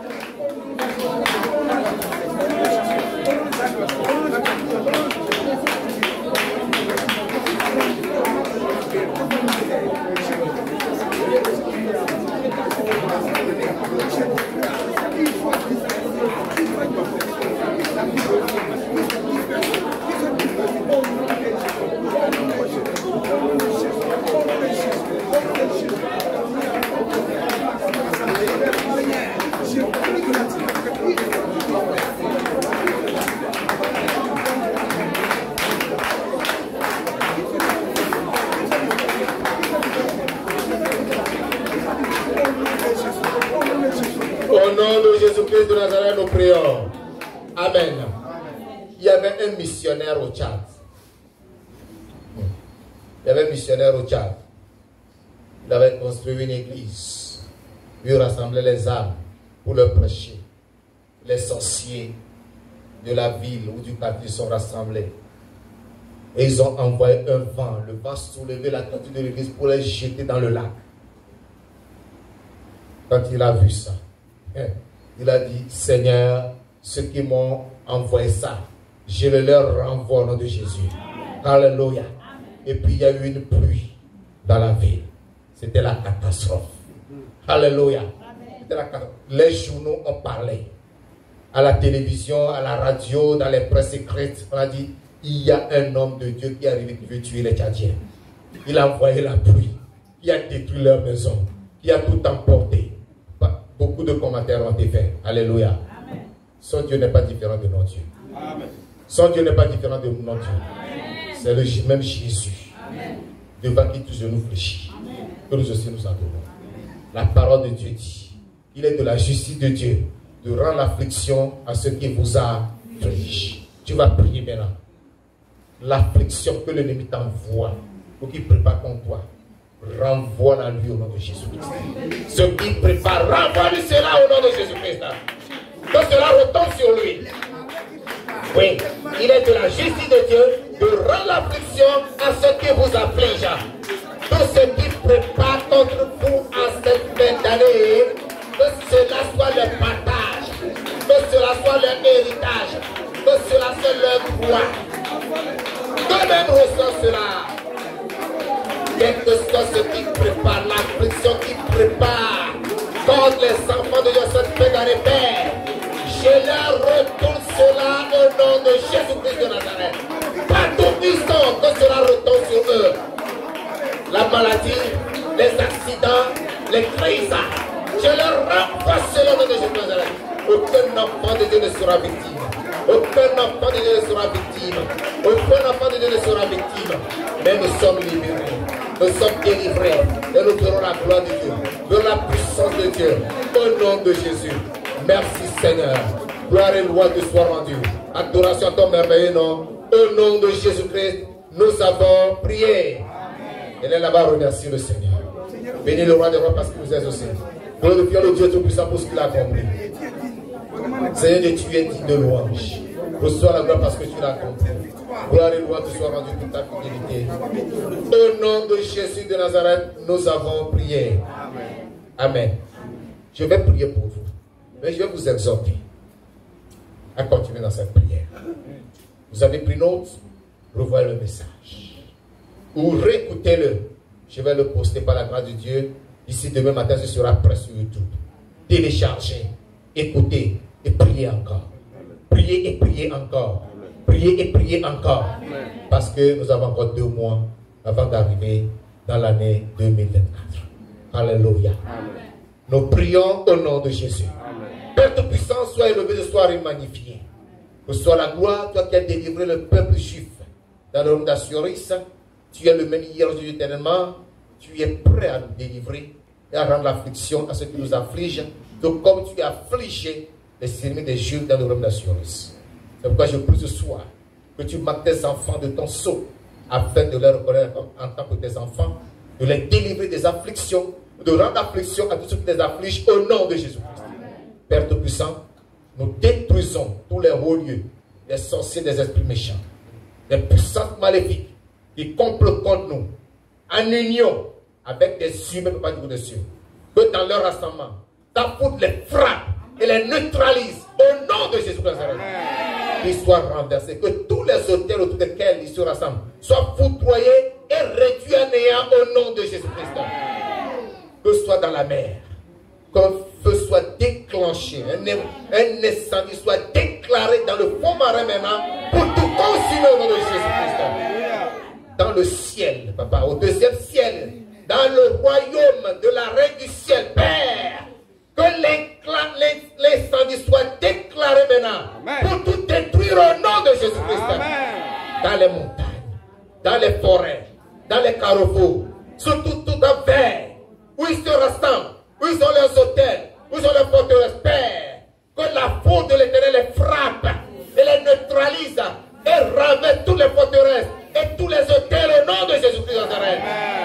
Au nom de Jésus-Christ de Nazareth, nous prions. Amen. Il y avait un missionnaire au Tchad. Il y avait un missionnaire au Tchad. Il avait construit une église. Il rassemblait les âmes pour leur prêcher. Les sorciers de la ville ou du quartier sont rassemblés. Et ils ont envoyé un vent. Le vent soulevait la tête de l'église pour les jeter dans le lac. Quand il a vu ça, il a dit, Seigneur, ceux qui m'ont envoyé ça, je le leur renvoie au nom de Jésus. Alléluia. Et puis il y a eu une pluie dans la ville. C'était la catastrophe. Alléluia. C'était la catastrophe. Les journaux ont parlé. À la télévision, à la radio, dans les presses secrètes, on a dit, il y a un homme de Dieu qui est arrivé qui veut tuer les Tchadiens. Il a envoyé la pluie, qui a détruit leur maison, qui a tout emporté. Beaucoup de commentaires ont été faits. Alléluia. Amen. Son Dieu n'est pas différent de notre Dieu. Amen. Son Dieu n'est pas différent de notre Dieu. C'est le même Jésus. Amen. Devant qui tous nous fléchit. Que nous aussi nous adorons. La parole de Dieu dit, il est de la justice de Dieu de rendre l'affliction à ceux qui vous a affligé. Tu vas prier maintenant. L'affliction que l'ennemi t'envoie pour qu'il prépare contre toi, renvoie la lui au nom de Jésus-Christ. Ce qui prépare, renvoie-lui cela au nom de Jésus-Christ. Que cela retombe sur lui. Oui, il est de la justice de Dieu de rendre l'affliction à ceux qui vous affligent. Tout ce qui prépare contre vous en cette fin d'année, que cela soit le partage, que cela soit leur héritage, que cela soit leur droit. Eux-mêmes reçoivent cela. Quel que soit ce qui prépare, l'affliction qui prépare contre les enfants de Dieu cette fin d'année, Père, je leur retourne cela au nom de Jésus-Christ de Nazareth. Pas tout puissant que cela retombe sur eux. La maladie, les accidents, les crises, je leur renvoie cela au nom de Jésus de Nazareth. Aucun enfant de Dieu ne sera victime. Aucun enfant de Dieu ne sera victime. Aucun enfant de Dieu ne sera victime. Mais nous sommes libérés. Nous sommes délivrés. Et nous verrons la gloire de Dieu. De la puissance de Dieu. Au nom de Jésus. Merci Seigneur. Gloire et loi te soient rendues. Adoration à ton merveilleux nom. Au nom de Jésus-Christ, nous avons prié. Elle est là-bas, remercie le Seigneur. Bénis le roi des rois parce qu'il nous a exaucés. Glorifions le Dieu Tout-Puissant pour ce qu'il a accompli. Seigneur Dieu, tu es digne de louange. Reçois la gloire parce que tu l'as accompli. Gloire et loi te soient rendues pour ta fidélité. Au nom de Jésus de Nazareth, nous avons prié. Amen. Je vais prier pour vous. Mais je vais vous exhorter à continuer dans cette prière. Vous avez pris note, revoyez le message. Ou réécoutez-le. Je vais le poster par la grâce de Dieu. D'ici demain matin, ce sera prêt sur YouTube. Téléchargez, écoutez et priez encore. Priez et priez encore. Priez et priez encore. Parce que nous avons encore deux mois avant d'arriver dans l'année deux mille vingt-quatre. Alléluia. Nous prions au nom de Jésus. Père Tout-Puissant, sois élevé, sois magnifié. Que soit la gloire, toi qui as délivré le peuple juif dans le royaume d'Assyrie. Tu es le même hier, Dieu éternellement. Tu es prêt à nous délivrer et à rendre l'affliction à ceux qui nous affligent. Donc, comme tu as affligé les ennemis des Juifs dans le royaume d'Assyrie. C'est pourquoi je prie ce soir que tu marques tes enfants de ton sceau afin de les reconnaître en tant que tes enfants, de les délivrer des afflictions, de rendre l'affliction à tous ceux qui les affligent au nom de Jésus-Christ. Père Tout-Puissant, nous détruisons tous les hauts lieux, les sorciers, des esprits méchants, des puissances maléfiques qui complotent contre nous, en union avec des humains, pas du des cieux, que dans leur rassemblement, ta foudre les frappe et les neutralise au nom de Jésus-Christ. Qu'ils soient renversés, que tous les hôtels autour desquels ils se rassemblent soient foudroyés et réduits à néant au nom de Jésus-Christ. Que ce soit dans la mer, qu'un feu soit déclenché, un, un incendie soit déclaré dans le fond marin maintenant pour tout consumer au nom de Jésus-Christ. Dans le ciel, papa, au deuxième ciel, dans le royaume de la reine du ciel, Père, que l'incendie soit déclaré maintenant. Amen. Pour tout détruire au nom de Jésus-Christ. Dans les montagnes, dans les forêts, dans les carrefours, surtout tout en verre, où ils se rassemblent, où ils ont leurs hôtels, où ils ont leurs forteresses, Père, que la faute de l'Éternel les frappe et les neutralise et renverse toutes les forteresses et tous les hôtels au nom de Jésus-Christ de Nazareth.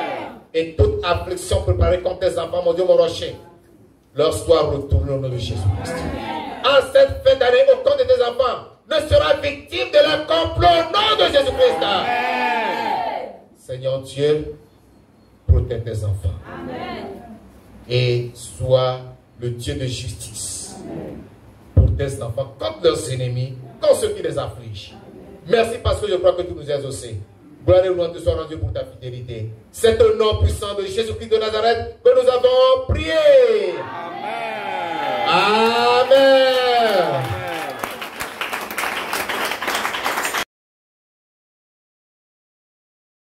Et toute affliction préparée contre tes enfants, mon Dieu, mon rocher, leur soit retournée au nom de Jésus-Christ. En cette fin d'année, aucun de tes enfants ne sera victime de leur complot au nom de Jésus-Christ. Seigneur Dieu, protège tes enfants. Amen. Et sois le Dieu de justice pour tes enfants contre leurs ennemis, contre ceux qui les affligent. Merci parce que je crois que tu nous as exaucés. Gloire et louange te soient rendues pour ta fidélité. C'est au nom puissant de Jésus-Christ de Nazareth que nous avons prié. Amen. Amen.